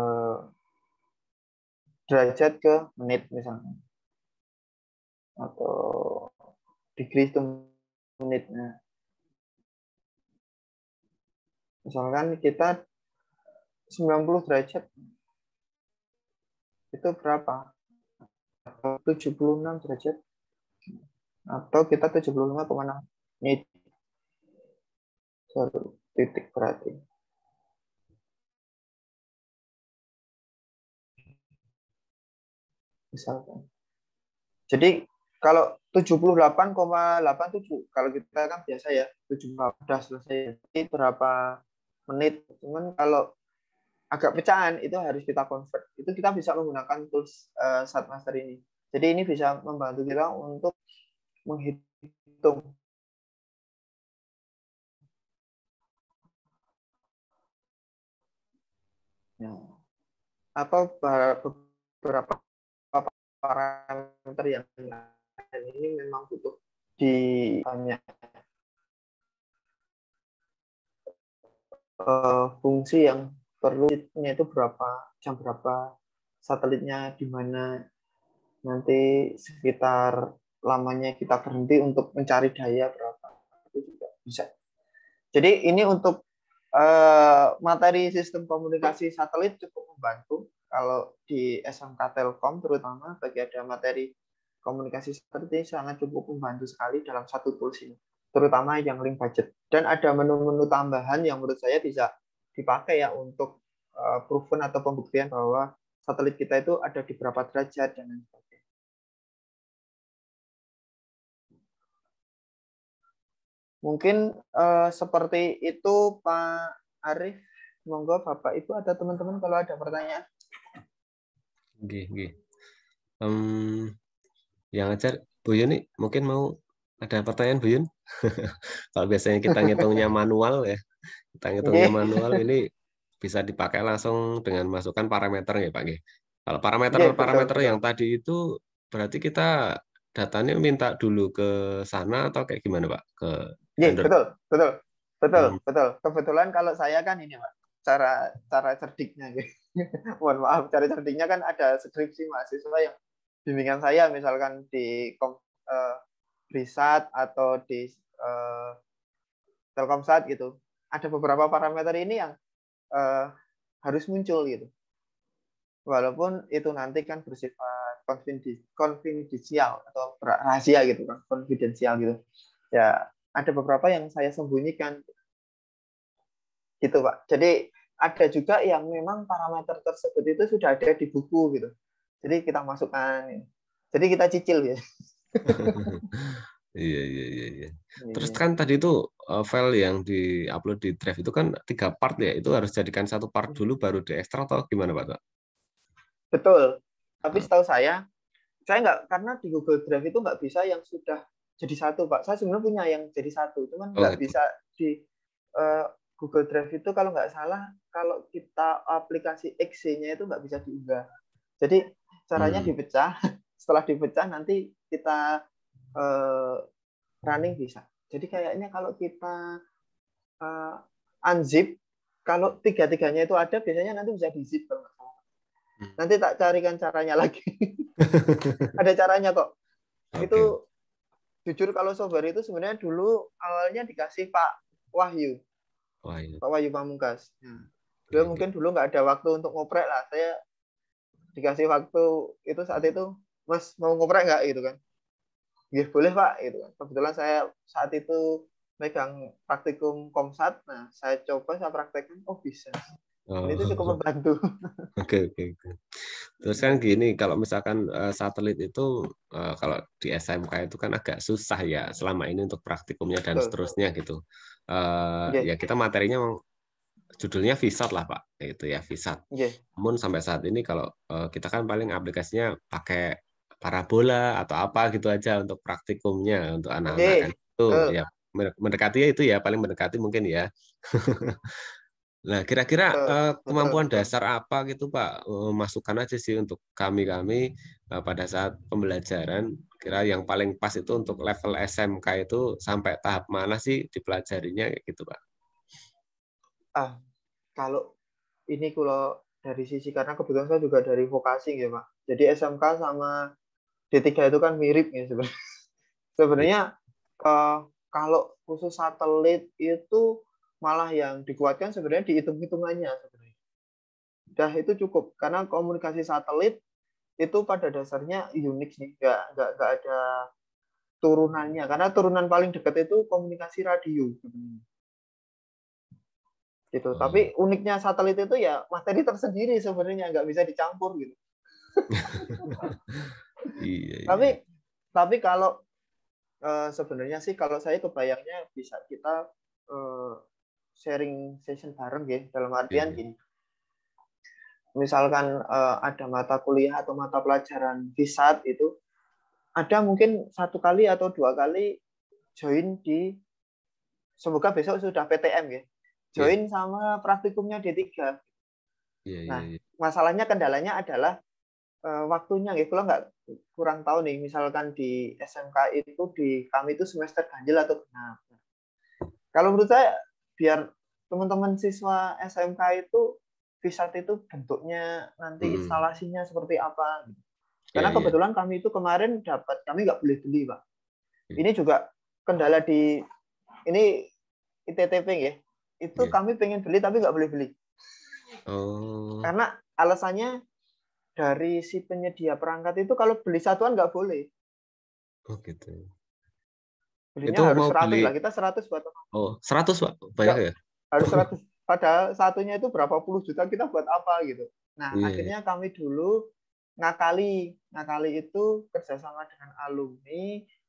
derajat ke menit misalnya, atau degree ke menit. Nah, misalkan kita 90 derajat itu berapa? Atau 76 derajat, atau kita 75,6 menit. Satu titik berarti. Misalkan. Jadi kalau 78,87, kalau kita kan biasa ya 78 sudah selesai. Jadi berapa menit? Cuman kalau agak pecahan itu harus kita convert. Itu kita bisa menggunakan tools Satmaster ini. Jadi ini bisa membantu kita untuk menghitung atau beberapa parameter yang ini memang butuh ditanya fungsi yang perlunya itu berapa, jam berapa, satelitnya di mana, nanti sekitar lamanya kita berhenti untuk mencari daya berapa, itu juga bisa. Jadi ini untuk materi sistem komunikasi satelit cukup membantu. Kalau di SMK Telkom terutama bagi ada materi komunikasi satelit ini sangat cukup membantu sekali dalam satu tools ini, terutama yang link budget. Dan ada menu-menu tambahan yang menurut saya bisa dipakai ya untuk proven atau pembuktian bahwa satelit kita itu ada di berapa derajat dan lain sebagainya. Mungkin seperti itu Pak Arif. Monggo Bapak Ibu ada teman-teman kalau ada pertanyaan. Oke. Yang ajar Bu Yun nih, mungkin mau ada pertanyaan Bu Yun? Kalau biasanya kita ngitungnya manual ya, ini bisa dipakai langsung dengan masukkan parameter ya Pak. Kalau parameter Betul. yang tadi itu berarti kita datanya minta dulu ke sana atau kayak gimana Pak? Ke vendor. Betul. Kebetulan kalau saya kan ini Pak, cara cerdiknya gitu. Mohon maaf, cara cerdiknya kan ada skripsi mahasiswa yang bimbingan saya misalkan di Brisat atau di Telkomsat gitu. Ada beberapa parameter ini yang harus muncul gitu. Walaupun itu nanti kan bersifat konfidensial atau rahasia gitu kan, konfidensial gitu. Ya, ada beberapa yang saya sembunyikan gitu, Pak. Jadi ada juga yang memang parameter tersebut itu sudah ada di buku gitu. Jadi kita masukkan. Jadi kita cicil ya. Iya. Terus kan tadi itu file yang di-upload di Drive itu kan 3 part ya. Itu harus jadikan 1 part dulu baru diekstrak atau gimana Pak? Betul. Tapi setahu saya nggak, karena di Google Drive itu nggak bisa yang sudah jadi satu, Pak. Saya sebenarnya punya yang jadi satu, cuman nggak itu. bisa di Google Drive itu kalau nggak salah, kalau kita aplikasi Exe-nya itu nggak bisa diunggah. Jadi caranya dipecah. Setelah dipecah nanti kita running bisa. Jadi kayaknya kalau kita unzip, kalau tiga-tiganya itu ada, biasanya nanti bisa di-zip kalau nggak salah. Nanti tak carikan caranya lagi. Ada caranya kok. Itu jujur kalau software itu sebenarnya dulu awalnya dikasih Pak Wahyu. Pak Wahyu Pamungkas. Beliau mungkin dulu nggak ada waktu untuk ngoprek lah. Saya dikasih waktu itu saat itu, Mas mau ngoprek nggak gitu kan? Ya boleh Pak gitu kan. Kebetulan saya saat itu megang praktikum Komsat. Nah, saya coba saya praktekkan, oh bisa. Dan itu cukup Oh, membantu. oke, oke, oke. Terus kan gini, kalau misalkan satelit itu kalau di SMK itu kan agak susah ya selama ini untuk praktikumnya dan Betul. seterusnya gitu. Nggih. Ya kita materinya judulnya VSAT lah Pak, itu ya VSAT. Nggih. Namun sampai saat ini kalau kita kan paling aplikasinya pakai parabola atau apa gitu aja untuk praktikumnya untuk anak-anak kan Nggih. itu Betul. ya mendekati ya itu ya paling mendekati mungkin ya. Nah, kira-kira Betul. Betul. kemampuan Betul. dasar apa gitu, Pak? Masukan aja sih untuk kami-kami pada saat pembelajaran, kira yang paling pas itu untuk level SMK itu sampai tahap mana sih dipelajarinya kayak gitu, Pak? Kalau ini kalau dari sisi, karena kebetulan saya juga dari vokasi ya Pak. Jadi SMK sama D3 itu kan mirip ya sebenarnya. Iya. Sebenarnya kalau khusus satelit itu malah yang dikuatkan sebenarnya di hitung-hitungannya sebenarnya. Dah itu cukup karena komunikasi satelit itu pada dasarnya Unix nih, nggak ada turunannya. Karena turunan paling dekat itu komunikasi radio sebenarnya. Gitu. Oh. Tapi uniknya satelit itu ya materi tersendiri sebenarnya, nggak bisa dicampur gitu. Iya, iya. Tapi kalau sebenarnya sih kalau saya kebayangnya bisa kita sharing session bareng ya, dalam artian Iya. gini. Misalkan ada mata kuliah atau mata pelajaran VSAT itu ada mungkin 1 kali atau 2 kali join di, semoga besok sudah PTM ya. Iya, Join sama praktikumnya D3. iya, iya, Nah, iya. masalahnya kendalanya adalah waktunya ya. Kalau nggak kurang tahu nih, misalkan di SMK itu di kami itu semester ganjil atau genap. Kalau menurut saya biar teman-teman siswa SMK itu VSAT itu bentuknya nanti Mm-mm. instalasinya seperti apa. Iya, Karena iya, kebetulan kami itu kemarin dapat, kami nggak boleh beli Pak. iya. Ini juga kendala di ini ITTP ya. Itu Iya. kami pengen beli tapi nggak boleh beli. Oh, Karena alasannya dari si penyedia perangkat itu kalau beli satuan nggak boleh. oh gitu. Belinya Itu harus mau 100 beli, lah. Kita 100 buat apa? oh 100 Pak, banyak Nggak, ya? harus 100. Padahal satunya itu berapa puluh juta, kita buat apa gitu. Nah, Iya, iya. akhirnya kami dulu ngakali itu kerjasama dengan alumni.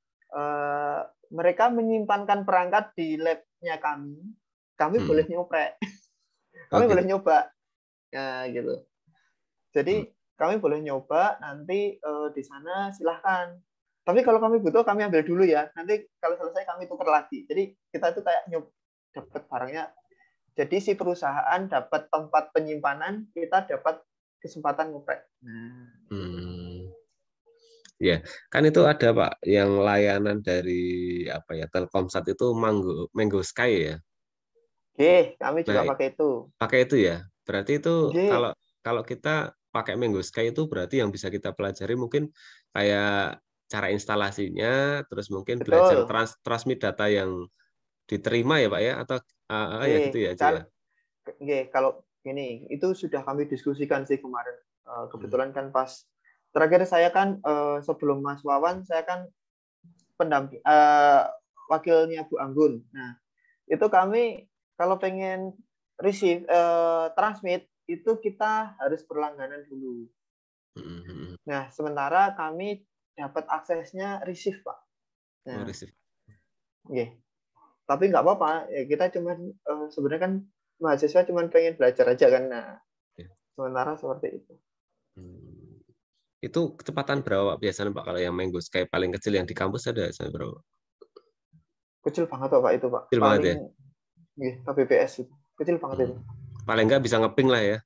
Mereka menyimpankan perangkat di labnya kami boleh Mm-mm. nyoprek, Oh kami boleh gitu. nyoba, ya gitu. Mm. Jadi kami boleh nyoba nanti di sana silahkan. Tapi kalau kami butuh kami ambil dulu ya. Nanti kalau selesai kami tukar lagi. Jadi kita itu kayak dapat barangnya. Jadi si perusahaan dapat tempat penyimpanan, kita dapat kesempatan ngoprek. Nah, gitu. Hmm. Ya, kan itu ada Pak yang layanan dari apa ya Telkomsat itu Mango Sky ya. Oke, kami Nah, juga pakai itu. pakai itu ya. Berarti itu kalau Oke, kalau kita pakai Mango Sky itu berarti yang bisa kita pelajari mungkin kayak cara instalasinya, terus mungkin belajar betul. transmit data yang diterima ya Pak ya atau ya gitu Oke, ya aja ya. kalau ini itu sudah kami diskusikan sih kemarin. Hmm. Kebetulan kan pas terakhir saya kan sebelum Mas Wawan saya kan pendamping wakilnya Bu Anggun. Nah, itu kami kalau pengen receive transmit itu kita harus berlangganan dulu. Hmm. Nah, sementara kami dapat aksesnya receive, Pak. Oh, Nah, receive. okay. Tapi nggak apa-apa. Ya, kita cuman sebenarnya kan mahasiswa cuman pengen belajar aja kan. Nah, Ya. sementara seperti itu. Hmm. Itu kecepatan berapa Pak, biasanya Pak kalau yang Mango Sky paling kecil yang di kampus ada sampai berapa? Kecil banget Pak itu, Pak. Kecil banget Paling ya. KBPS itu. Kecil banget itu. Paling nggak bisa ngeping lah ya.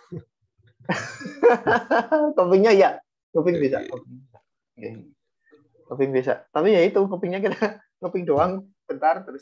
Toppingnya ya. Topping bisa. Iya. Topping bisa. Tapi ya itu, toppingnya kita topping doang bentar terus.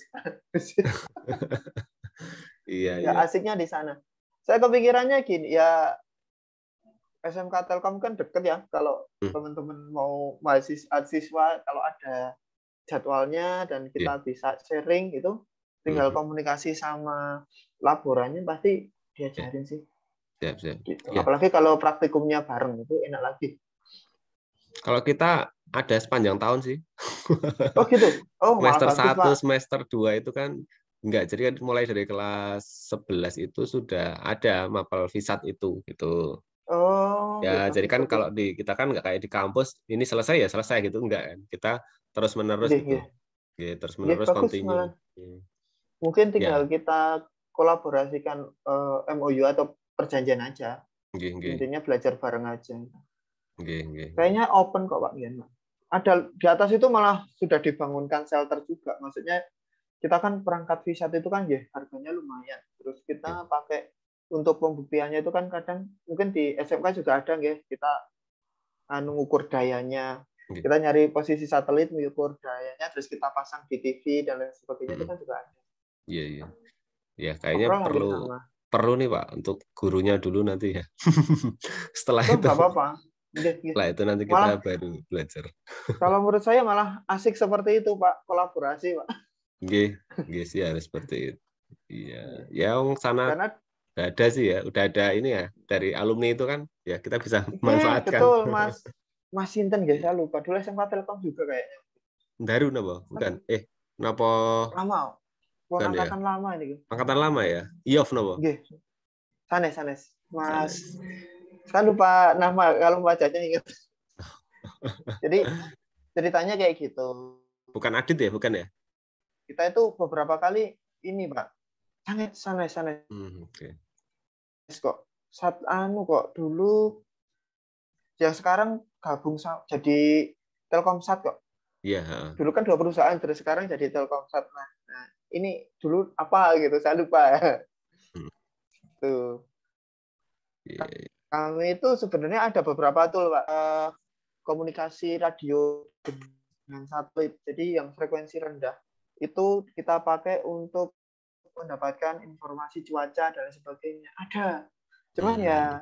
Iya, Ya iya. asiknya di sana. Saya kepikirannya gini, ya SMK Telkom kan deket ya. Kalau Hmm. teman-teman mau mahasiswa kalau ada jadwalnya dan Iya. kita bisa sharing itu, tinggal Hmm. komunikasi sama laborannya pasti diajarin sih. Siap. Gitu. Ya. Apalagi kalau praktikumnya bareng itu enak lagi. Kalau kita ada sepanjang tahun sih. Oh gitu. Oh malah Semester bagus 1, Pak. semester 2 itu kan enggak. Jadi kan mulai dari kelas 11 itu sudah ada mapel visat itu gitu. Oh Ya, jadi bagus kan bagus. kalau di kita kan nggak kayak di kampus, ini selesai ya selesai gitu, enggak kan. Kita terus menerus Nggih, gitu. nggih. Ya, terus Nggih, menerus bagus continue. malah. Mungkin tinggal Ya, kita kolaborasikan MOU atau perjanjian aja. nggih. Intinya belajar bareng aja. Nggih. Kayaknya open kok Pak Gian. Ada di atas itu malah sudah dibangunkan shelter juga. Maksudnya kita kan perangkat visat itu kan ya harganya lumayan. Terus Nggih. kita pakai untuk pembuktiannya itu kan kadang mungkin di SMK juga ada nggih, kita ngukur dayanya. Nggih. Kita nyari posisi satelit, mengukur dayanya, terus kita pasang di TV dan lain sebagainya itu kan juga ada. Iya. Ya, kayaknya Ngobrol hampir perlu sama. nih Pak untuk gurunya dulu nanti ya. Setelah Oh itu nggak apa-apa. Nggih, nggih. setelah itu nanti kita Malah baru belajar. kalau menurut saya malah asik seperti itu Pak, kolaborasi Pak. Nggih sih harus seperti itu. Iya. Ya, wong sana Karena udah ada sih ya, udah ada ini ya dari alumni itu kan, ya kita bisa manfaatkan. betul Mas. Mas Sinten guys, saya lupa. Dulu SMK Telkom juga kayaknya. Daru napa? Bukan. Napa? Lama. Bukan ya. Angkatan lama ini. Angkatan lama ya. Iyof napa? Nggih. Sanes. Mas. Sanes. Saya lupa nama, kalau bacanya ingat. Jadi ceritanya kayak gitu. Bukan Adit ya, bukan ya? Kita itu beberapa kali ini, Pak. Sanes. Oke. Kok kok dulu yang sekarang gabung jadi Telkomsat kok. Iya. Dulu kan dua perusahaan, terus sekarang jadi Telkomsat. Nah, ini dulu apa gitu, saya lupa. Tuh. Iya. Kami itu sebenarnya ada beberapa tool, Pak. Komunikasi radio dengan satelit. Jadi yang frekuensi rendah itu kita pakai untuk mendapatkan informasi cuaca dan sebagainya. Ada. Cuman ya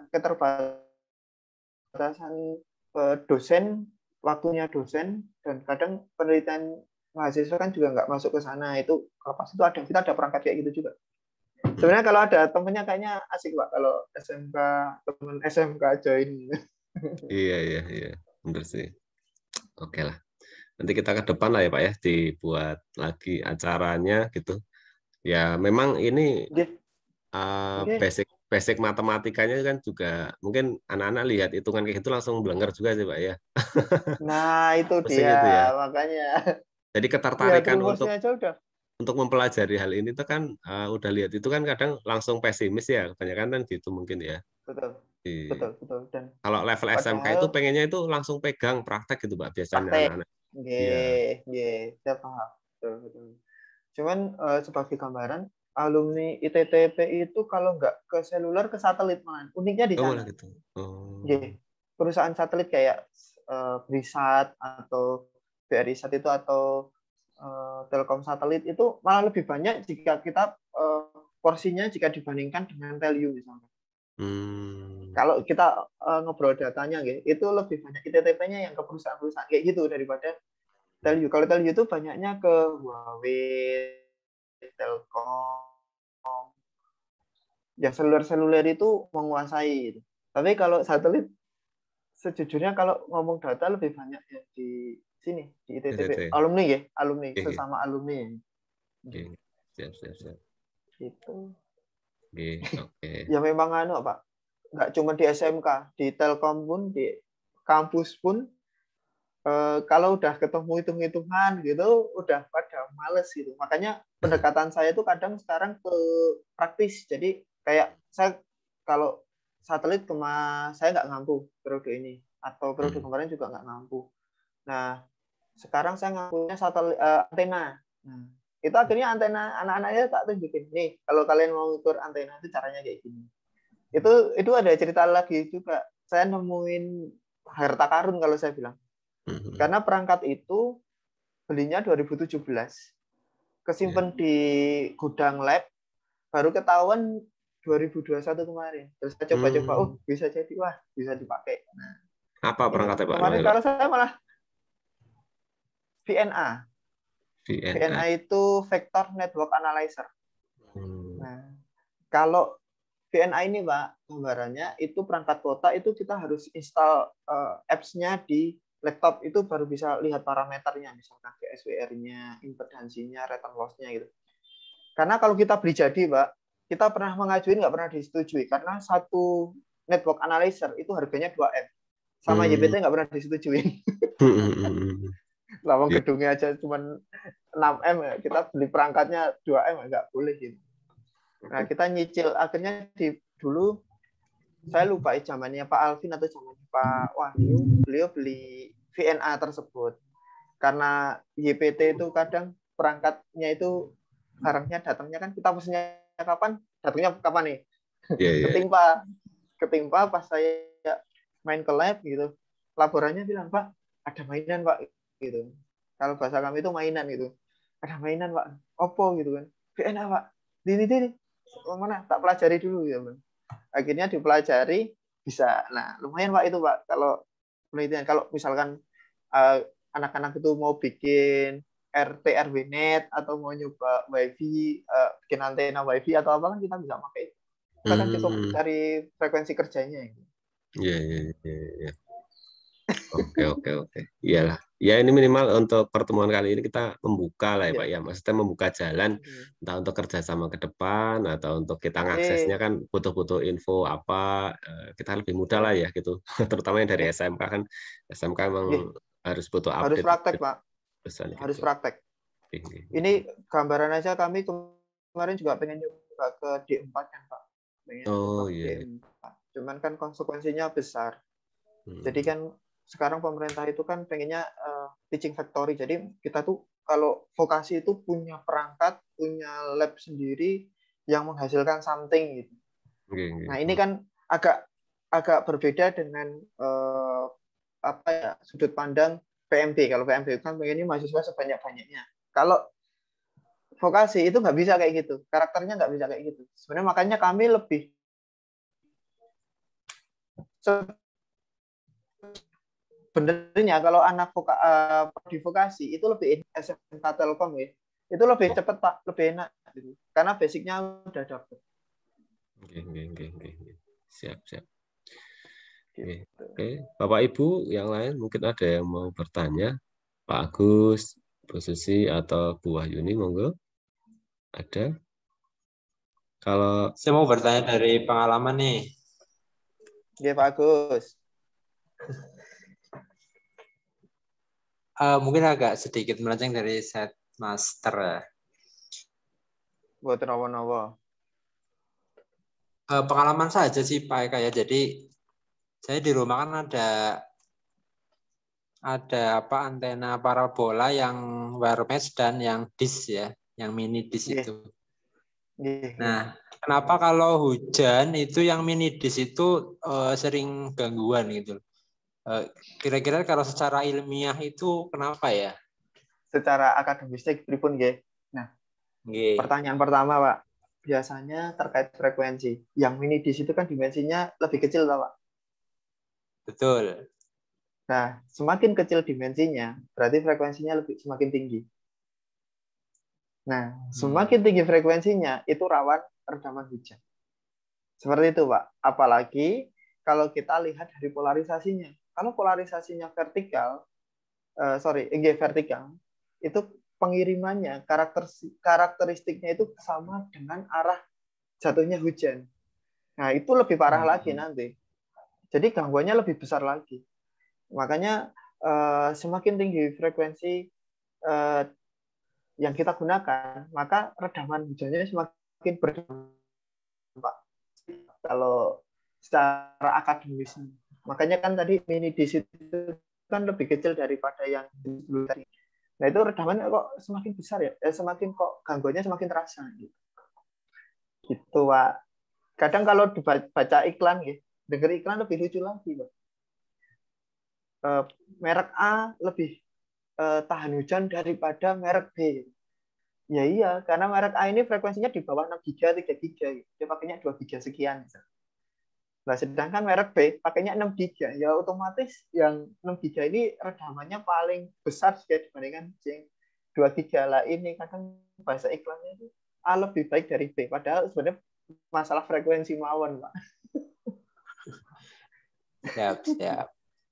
keterbatasan dosen, waktunya dosen, dan kadang penelitian mahasiswa kan juga nggak masuk ke sana. Itu pas itu ada, kita ada perangkat kayak gitu juga. Sebenarnya kalau ada temennya kayaknya asik Pak, kalau SMK, temen SMK join. Iya. Benar sih. Oke lah. Nanti kita ke depan lah ya Pak ya, dibuat lagi acaranya gitu. Ya memang ini basic matematikanya kan juga mungkin anak-anak lihat hitungan kayak gitu langsung belenger juga sih Pak ya. Nah itu Pusing dia itu ya. makanya. Jadi Lihat ketertarikan rumusnya aja udah. untuk mempelajari hal ini tuh kan udah lihat itu kan kadang langsung pesimis ya, kebanyakan kan gitu mungkin ya. Betul. Dan Kalau level SMK itu padahal pengennya itu langsung pegang praktek gitu Pak biasanya praktek. anak-anak. Iya. Saya paham. Betul. Cuman sebagai gambaran, alumni ITTP itu kalau nggak ke seluler, ke satelit malah. Uniknya di Oh sana. malah gitu. Oh. Perusahaan satelit kayak Brisat atau BRISat itu atau Telkom satelit itu malah lebih banyak jika kita porsinya jika dibandingkan dengan Telyu misalnya. Kalau kita ngobrol datanya itu lebih banyak ITTP-nya yang ke perusahaan-perusahaan kayak gitu daripada Telyu. Kalau Telyu itu banyaknya ke Huawei, Telkom, yang seluler itu menguasai. Tapi kalau satelit, sejujurnya kalau ngomong data lebih banyak ya di sini, di ITTP. Alumni sesama alumni. Siap. Gitu. Oke. Ya memang Pak. Nggak cuma di SMK, di Telkom pun, di kampus pun, kalau udah ketemu hitung-hitungan gitu, udah pada males gitu. Makanya pendekatan saya itu kadang sekarang ke praktis. Jadi kayak saya kalau satelit saya nggak ngampu periode ini, atau periode kemarin juga nggak ngampu. Nah, sekarang saya ngampunya satelit antena. Nah, itu akhirnya antena anak-anaknya tak tunjukin. Nih, kalau kalian mau ukur antena itu caranya kayak gini. Itu ada cerita lagi juga. Saya nemuin harta karun kalau saya bilang. Karena perangkat itu belinya 2017. Kesimpan di gudang lab, baru ketahuan 2021 kemarin. Terus saya coba-coba, bisa jadi, wah bisa dipakai. Nah, apa perangkatnya Pak? Kemarin kalau saya malah VNA. VNA itu Vector Network Analyzer. Nah, kalau VNA ini Pak, gambarannya itu perangkat kota itu kita harus install apps-nya di laptop itu baru bisa lihat parameternya, misalkan GSWR-nya, impedansinya, return loss-nya gitu. Karena kalau kita beli jadi Pak, kita pernah mengajuin nggak pernah disetujui karena satu network analyzer itu harganya 2M. Sama YPT nggak pernah disetujuin. Lawang gedungnya aja cuma 6M, kita beli perangkatnya 2M nggak boleh gitu. Nah, kita nyicil akhirnya dulu saya lupa zamannya Pak Alvin atau zamannya Pak Wahyu, beliau beli VNA tersebut. Karena YPT itu kadang perangkatnya itu barangnya datangnya kan kita pesennya kapan? Datangnya kapan nih? Ketimpa pas saya main ke lab gitu. Laborannya bilang, "Pak, ada mainan, Pak." gitu. Kalau bahasa kami itu mainan gitu. Ada mainan, Pak. Oppo gitu kan. VNA, Pak. Ini mana tak pelajari dulu ya Bang. Akhirnya dipelajari bisa. Nah lumayan Pak itu Pak kalau penelitian, kalau misalkan anak-anak itu mau bikin RT RW-net atau mau nyoba wifi, bikin antena wifi atau apa kan kita bisa pakai. Kita kan cukup cari frekuensi kerjanya. Iya. Oke. Iyalah. Ya ini minimal untuk pertemuan kali ini kita membuka lah ya Pak ya. Maksudnya membuka jalan entah untuk kerjasama ke depan atau untuk kita ngaksesnya kan butuh-butuh info apa, kita lebih mudah lah ya gitu. Terutama yang dari SMK kan. SMK memang harus butuh update. Harus praktek Pak. Harus gitu. praktek. Ini gambaran aja kami kemarin juga pengen nyoba ke D4 kan Pak. Pengen nyoba D4. Cuman kan konsekuensinya besar. Jadi kan sekarang pemerintah itu kan pengennya teaching factory. Jadi kita tuh kalau vokasi itu punya perangkat, punya lab sendiri yang menghasilkan something gitu. Nah ini kan agak berbeda dengan sudut pandang PMB. Kalau PMB kan pengennya mahasiswa sebanyak-banyaknya. Kalau vokasi itu nggak bisa kayak gitu. Karakternya nggak bisa kayak gitu. Sebenarnya makanya kami lebih sebenarnya kalau anak di vokasi itu lebih SMK Telkom ya, itu lebih cepat Pak, lebih enak gitu. Karena basicnya udah dapet. Siap. Oke, Bapak Ibu yang lain mungkin ada yang mau bertanya, Pak Agus, Bu Susi atau Bu Wahyuni, monggo. Ada? Kalau saya mau bertanya dari pengalaman nih. Iya Pak Agus. Mungkin agak sedikit melenceng dari set master. Buat nawa-nawa. Pengalaman saja sih Pak Eka ya. Jadi saya di rumah kan ada antena parabola yang wire mesh dan yang dish ya, yang mini dish itu. Nah, kenapa kalau hujan itu yang mini dish itu sering gangguan gitu? Kira-kira kalau secara ilmiah itu kenapa ya? Secara akademistik pripun nggih. Nah, pertanyaan pertama Pak, biasanya terkait frekuensi. Yang mini dish itu kan dimensinya lebih kecil Pak. Betul. Nah, semakin kecil dimensinya, berarti frekuensinya semakin tinggi. Nah, semakin tinggi frekuensinya, itu rawan redaman hujan. Seperti itu, Pak. Apalagi kalau kita lihat dari polarisasinya. Kalau polarisasinya vertikal, vertikal, itu pengirimannya, karakteristiknya itu sama dengan arah jatuhnya hujan. Nah, itu lebih parah lagi nanti. Jadi gangguannya lebih besar lagi. Makanya semakin tinggi frekuensi yang kita gunakan, maka redaman hujannya semakin berdampak. Kalau secara akademis, makanya kan tadi mini dish itu kan lebih kecil daripada yang dulu tadi. Nah itu redamannya kok semakin besar ya, semakin kok gangguannya semakin terasa gitu. Gitu Pak. Kadang kalau dibaca iklan ya, denger iklan lebih lucu lagi Pak. Merek A lebih tahan hujan daripada merek B. Ya iya, karena merek A ini frekuensinya di bawah 6 giga, 3 giga. Dia pakainya 2 giga sekian. Nah, sedangkan merek B pakainya 6 giga. Ya otomatis yang 6 giga ini redamannya paling besar dibandingkan yang 2 giga. Lah ini kadang bahasa iklannya itu A lebih baik dari B. Padahal sebenarnya masalah frekuensi mawon, Pak. Siap.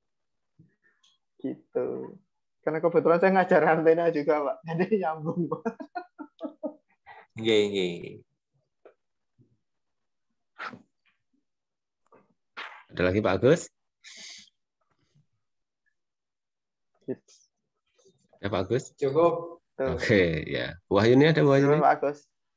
Gitu. Karena kebetulan saya ngajar antena juga, Pak. Jadi nyambung, Pak. Nggih. Ada lagi Pak Agus? Ya Pak Agus? Cukup. Oke, ya. Wahyuni ada Wahyuni? Pak Agus.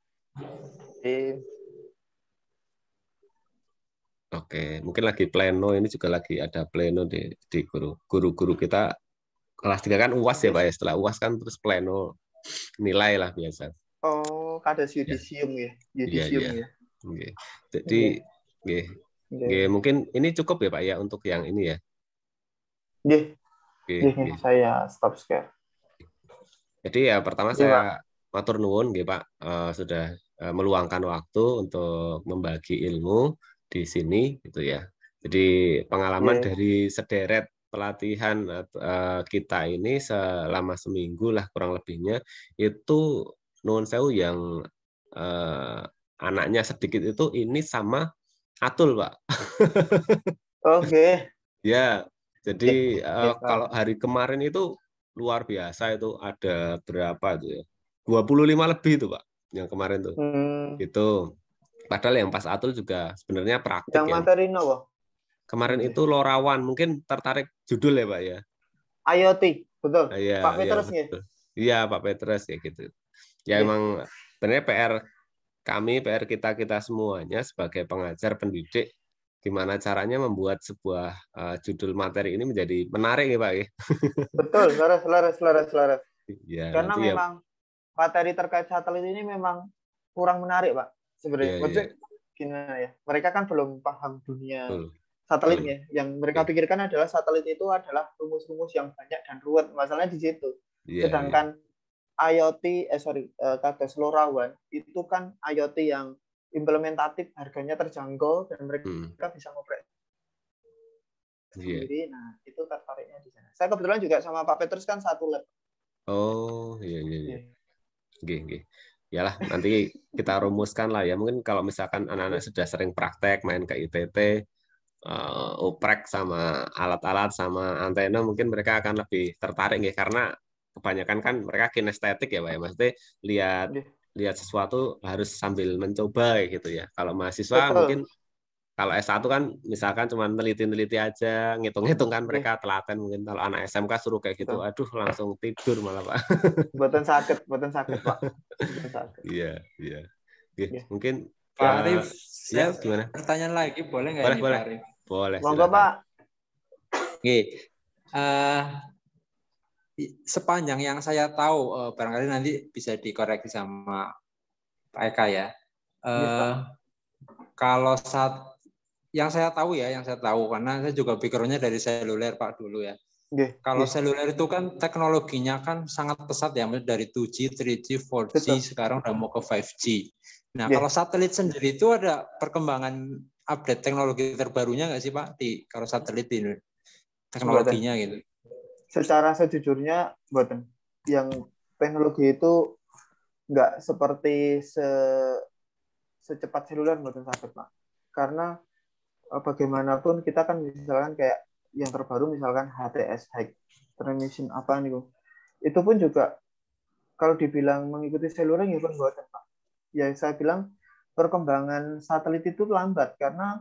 Oke, mungkin lagi pleno, ini juga lagi ada pleno di guru-guru kita. Kelas 3 kan UAS ya Pak ya, setelah UAS kan terus pleno nilai lah biasa. Oh, kades yudisium ya. Yudisium ya. Oke. Jadi mungkin ini cukup ya Pak ya untuk yang ini ya. Saya stop share. Jadi ya pertama saya matur nuwun nggih Pak, sudah meluangkan waktu untuk membagi ilmu di sini gitu ya. Jadi pengalaman dari sederet pelatihan kita ini selama seminggu lah kurang lebihnya itu nuwun sewu yang anaknya sedikit itu ini sama Atul Pak. Oke. Ya, jadi kalau hari kemarin itu luar biasa, itu ada berapa itu ya? 25 lebih itu Pak yang kemarin tuh. Itu padahal yang pas Atul juga sebenarnya praktik yang materi apa? Kemarin itu Lorawan, mungkin tertarik judul ya Pak ya. IoT, betul. Ya, Pak Petrus ya. Iya, Pak Petrus ya gitu. Ya emang sebenarnya PR kita semuanya sebagai pengajar pendidik, gimana caranya membuat sebuah judul materi ini menjadi menarik ya Pak ya. Betul, selaras. Ya, karena memang materi terkait satelit ini memang kurang menarik Pak sebenarnya. Maksudnya gimana ya? Mereka kan belum paham dunia satelitnya. Yang mereka pikirkan adalah satelit itu adalah rumus-rumus yang banyak dan ruwet. Masalahnya di situ. Sedangkan IoT, kades Lorawan itu kan IoT yang implementatif, harganya terjangkau dan mereka bisa ngoprek sendiri. Nah, itu tertariknya di sana. Saya kebetulan juga sama Pak Petrus kan satu lab. Oh, iya. Oke. Yalah, nanti kita rumuskan lah ya. Mungkin kalau misalkan anak-anak sudah sering praktek main ke ITT, oprek sama alat-alat sama antena, mungkin mereka akan lebih tertarik ya, karena kebanyakan kan mereka kinestetik ya Pak ya. Maksudnya lihat sesuatu harus sambil mencoba gitu ya. Kalau mahasiswa mungkin kalau S1 kan misalkan cuma neliti-neliti aja, ngitung-ngitung kan mereka telaten. Mungkin kalau anak SMK suruh kayak gitu, aduh langsung tidur malah Pak. Boten sakit Pak. Iya. Mungkin Pak Arif, ya gimana? Pertanyaan lagi boleh nggak ini Pak Arif? Boleh. Monggo Pak. Oke. Sepanjang yang saya tahu, barangkali nanti bisa dikoreksi sama Pak Eka ya. Kalau yang saya tahu karena saya juga pikirnya dari seluler Pak dulu ya. Kalau seluler itu kan teknologinya kan sangat pesat ya, dari 2G, 3G, 4G, sekarang udah mau ke 5G. Nah, kalau satelit sendiri itu ada perkembangan update teknologi terbarunya nggak sih Pak kalau satelit ini teknologinya gitu? Secara sejujurnya, buatan yang teknologi itu nggak seperti secepat seluler buatan sakit Pak. Karena bagaimanapun kita kan misalkan kayak yang terbaru misalkan HTS High Transmission apa nih, itu pun juga kalau dibilang mengikuti seluler ya kan buatan Pak. Ya saya bilang perkembangan satelit itu lambat karena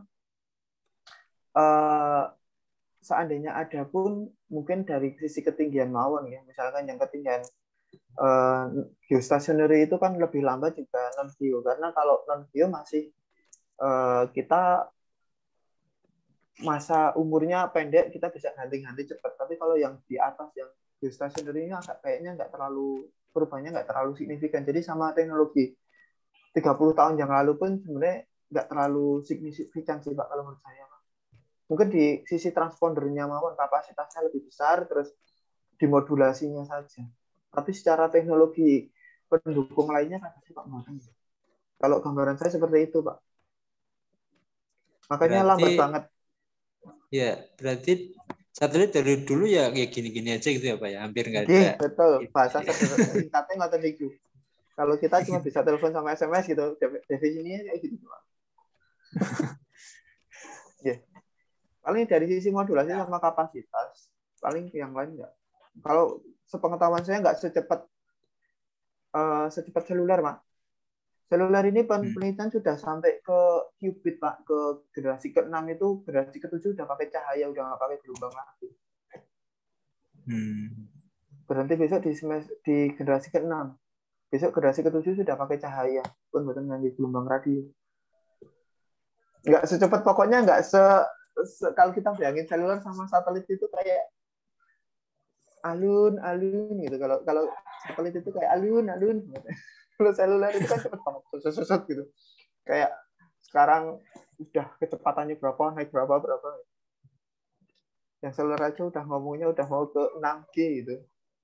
seandainya ada pun mungkin dari sisi ketinggian mawon ya, misalkan yang ketinggian geostationary itu kan lebih lambat juga non-geo, karena kalau non-geo masih kita masa umurnya pendek, kita bisa ganti-ganti cepat. Tapi kalau yang di atas yang geostationary ini kayaknya nggak terlalu, perubahannya nggak terlalu signifikan. Jadi sama teknologi 30 tahun yang lalu pun sebenarnya nggak terlalu signifikan sih Pak kalau menurut saya. Mungkin di sisi transpondernya mawon kapasitasnya lebih besar, terus dimodulasinya saja. Tapi secara teknologi pendukung lainnya kan sih Pak Martin. Kalau gambaran saya seperti itu Pak. Makanya lambat banget. Ya, berarti satelit dari dulu ya kayak gini-gini aja gitu ya Pak ya, hampir nggak ada. Iya, betul. Bahasa singkatnya nggak terdiku. Kalau kita cuma bisa telepon sama SMS gitu, definisinya kayak gitu Pak. Yeah. Paling dari sisi modulasi sama kapasitas, paling yang lain enggak. Kalau sepengetahuan saya nggak secepat seluler, Pak. Seluler ini penelitian sudah sampai ke qubit, Pak, ke generasi ke-6 itu, generasi ke-7 udah pakai cahaya, udah nggak pakai gelombang lagi. Berarti besok di generasi ke-6. Besok generasi ke-7 sudah pakai cahaya, pun bukan dengan gelombang radio. Nggak secepat, pokoknya nggak kalau kita bayangin seluler sama satelit itu kayak alun-alun gitu. Kalau satelit itu kayak alun-alun. Kalau seluler itu kan cepet banget, susut gitu. Kayak sekarang udah kecepatannya berapa, naik berapa. Yang seluler aja udah ngomongnya udah mau ke 6G gitu.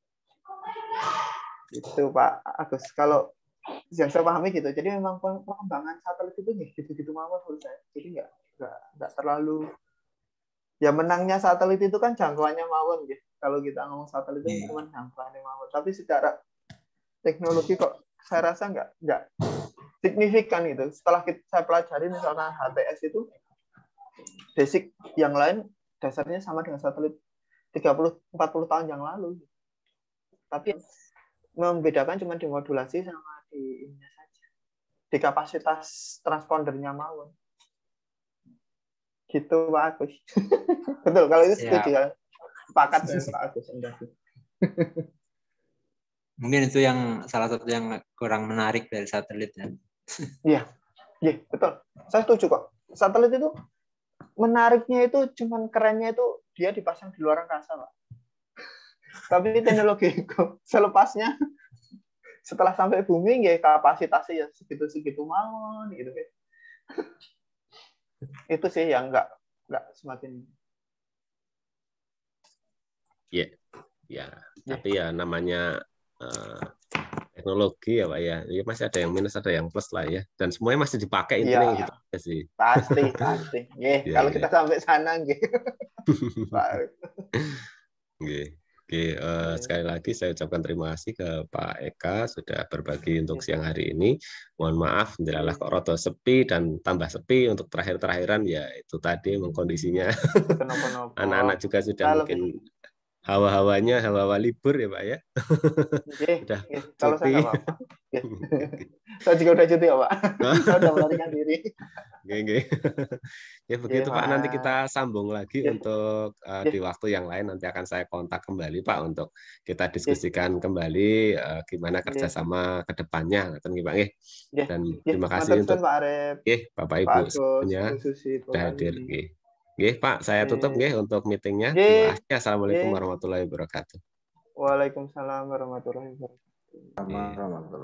Itu Pak Agus. Kalau yang saya pahami gitu. Jadi memang pengembangan satelit itu nih gitu-gitu mawon menurut saya. Jadi nggak terlalu. Ya menangnya satelit itu kan jangkauannya mawon gitu. Kalau kita ngomong satelit itu cuma jangkauannya mawon. Tapi secara teknologi kok saya rasa nggak signifikan gitu. Setelah saya pelajari misalkan HTS itu basic yang lain dasarnya sama dengan satelit 30-40 tahun yang lalu. Tapi membedakan cuma di modulasi sama di ininya saja. Di kapasitas transpondernya mawon. Gitu Pak Agus. Betul, kalau itu setuju ya. Sepakat dengan Pak Agus. Mungkin itu yang salah satu yang kurang menarik dari satelit ya. Iya, betul. Saya setuju kok. Satelit itu menariknya itu cuman kerennya itu dia dipasang di luar angkasa, Pak. Tapi teknologi selepasnya setelah sampai bumi ya kapasitasnya ya segitu mawon gitu kan. Itu sih yang nggak semakin. Tapi ya namanya teknologi ya Pak ya. Ya masih ada yang minus, ada yang plus lah ya. Dan semuanya masih dipakai intinya gitu aja sih. Pasti. Kalau kita sampai sana gitu. Sekali lagi saya ucapkan terima kasih ke Pak Eka sudah berbagi untuk siang hari ini. Mohon maaf, jadilah kok roto sepi dan tambah sepi untuk terakhir-terakhiran ya itu tadi emang kondisinya. Anak-anak juga sudah mungkin hawa-hawanya hawa-hawa libur ya Pak ya. Udah kalau saya nggak apa-apa. Saya juga udah cuti ya Pak. Saya udah melarikan diri. Ya begitu Pak, nanti kita sambung lagi untuk di waktu yang lain. Nanti akan saya kontak kembali Pak untuk kita diskusikan kembali gimana kerjasama ke depannya. Dan terima kasih untuk Bapak Ibu semuanya sudah hadir. Pak, saya tutup untuk meetingnya. Terima kasih. Assalamualaikum warahmatullahi wabarakatuh. Waalaikumsalam warahmatullahi wabarakatuh.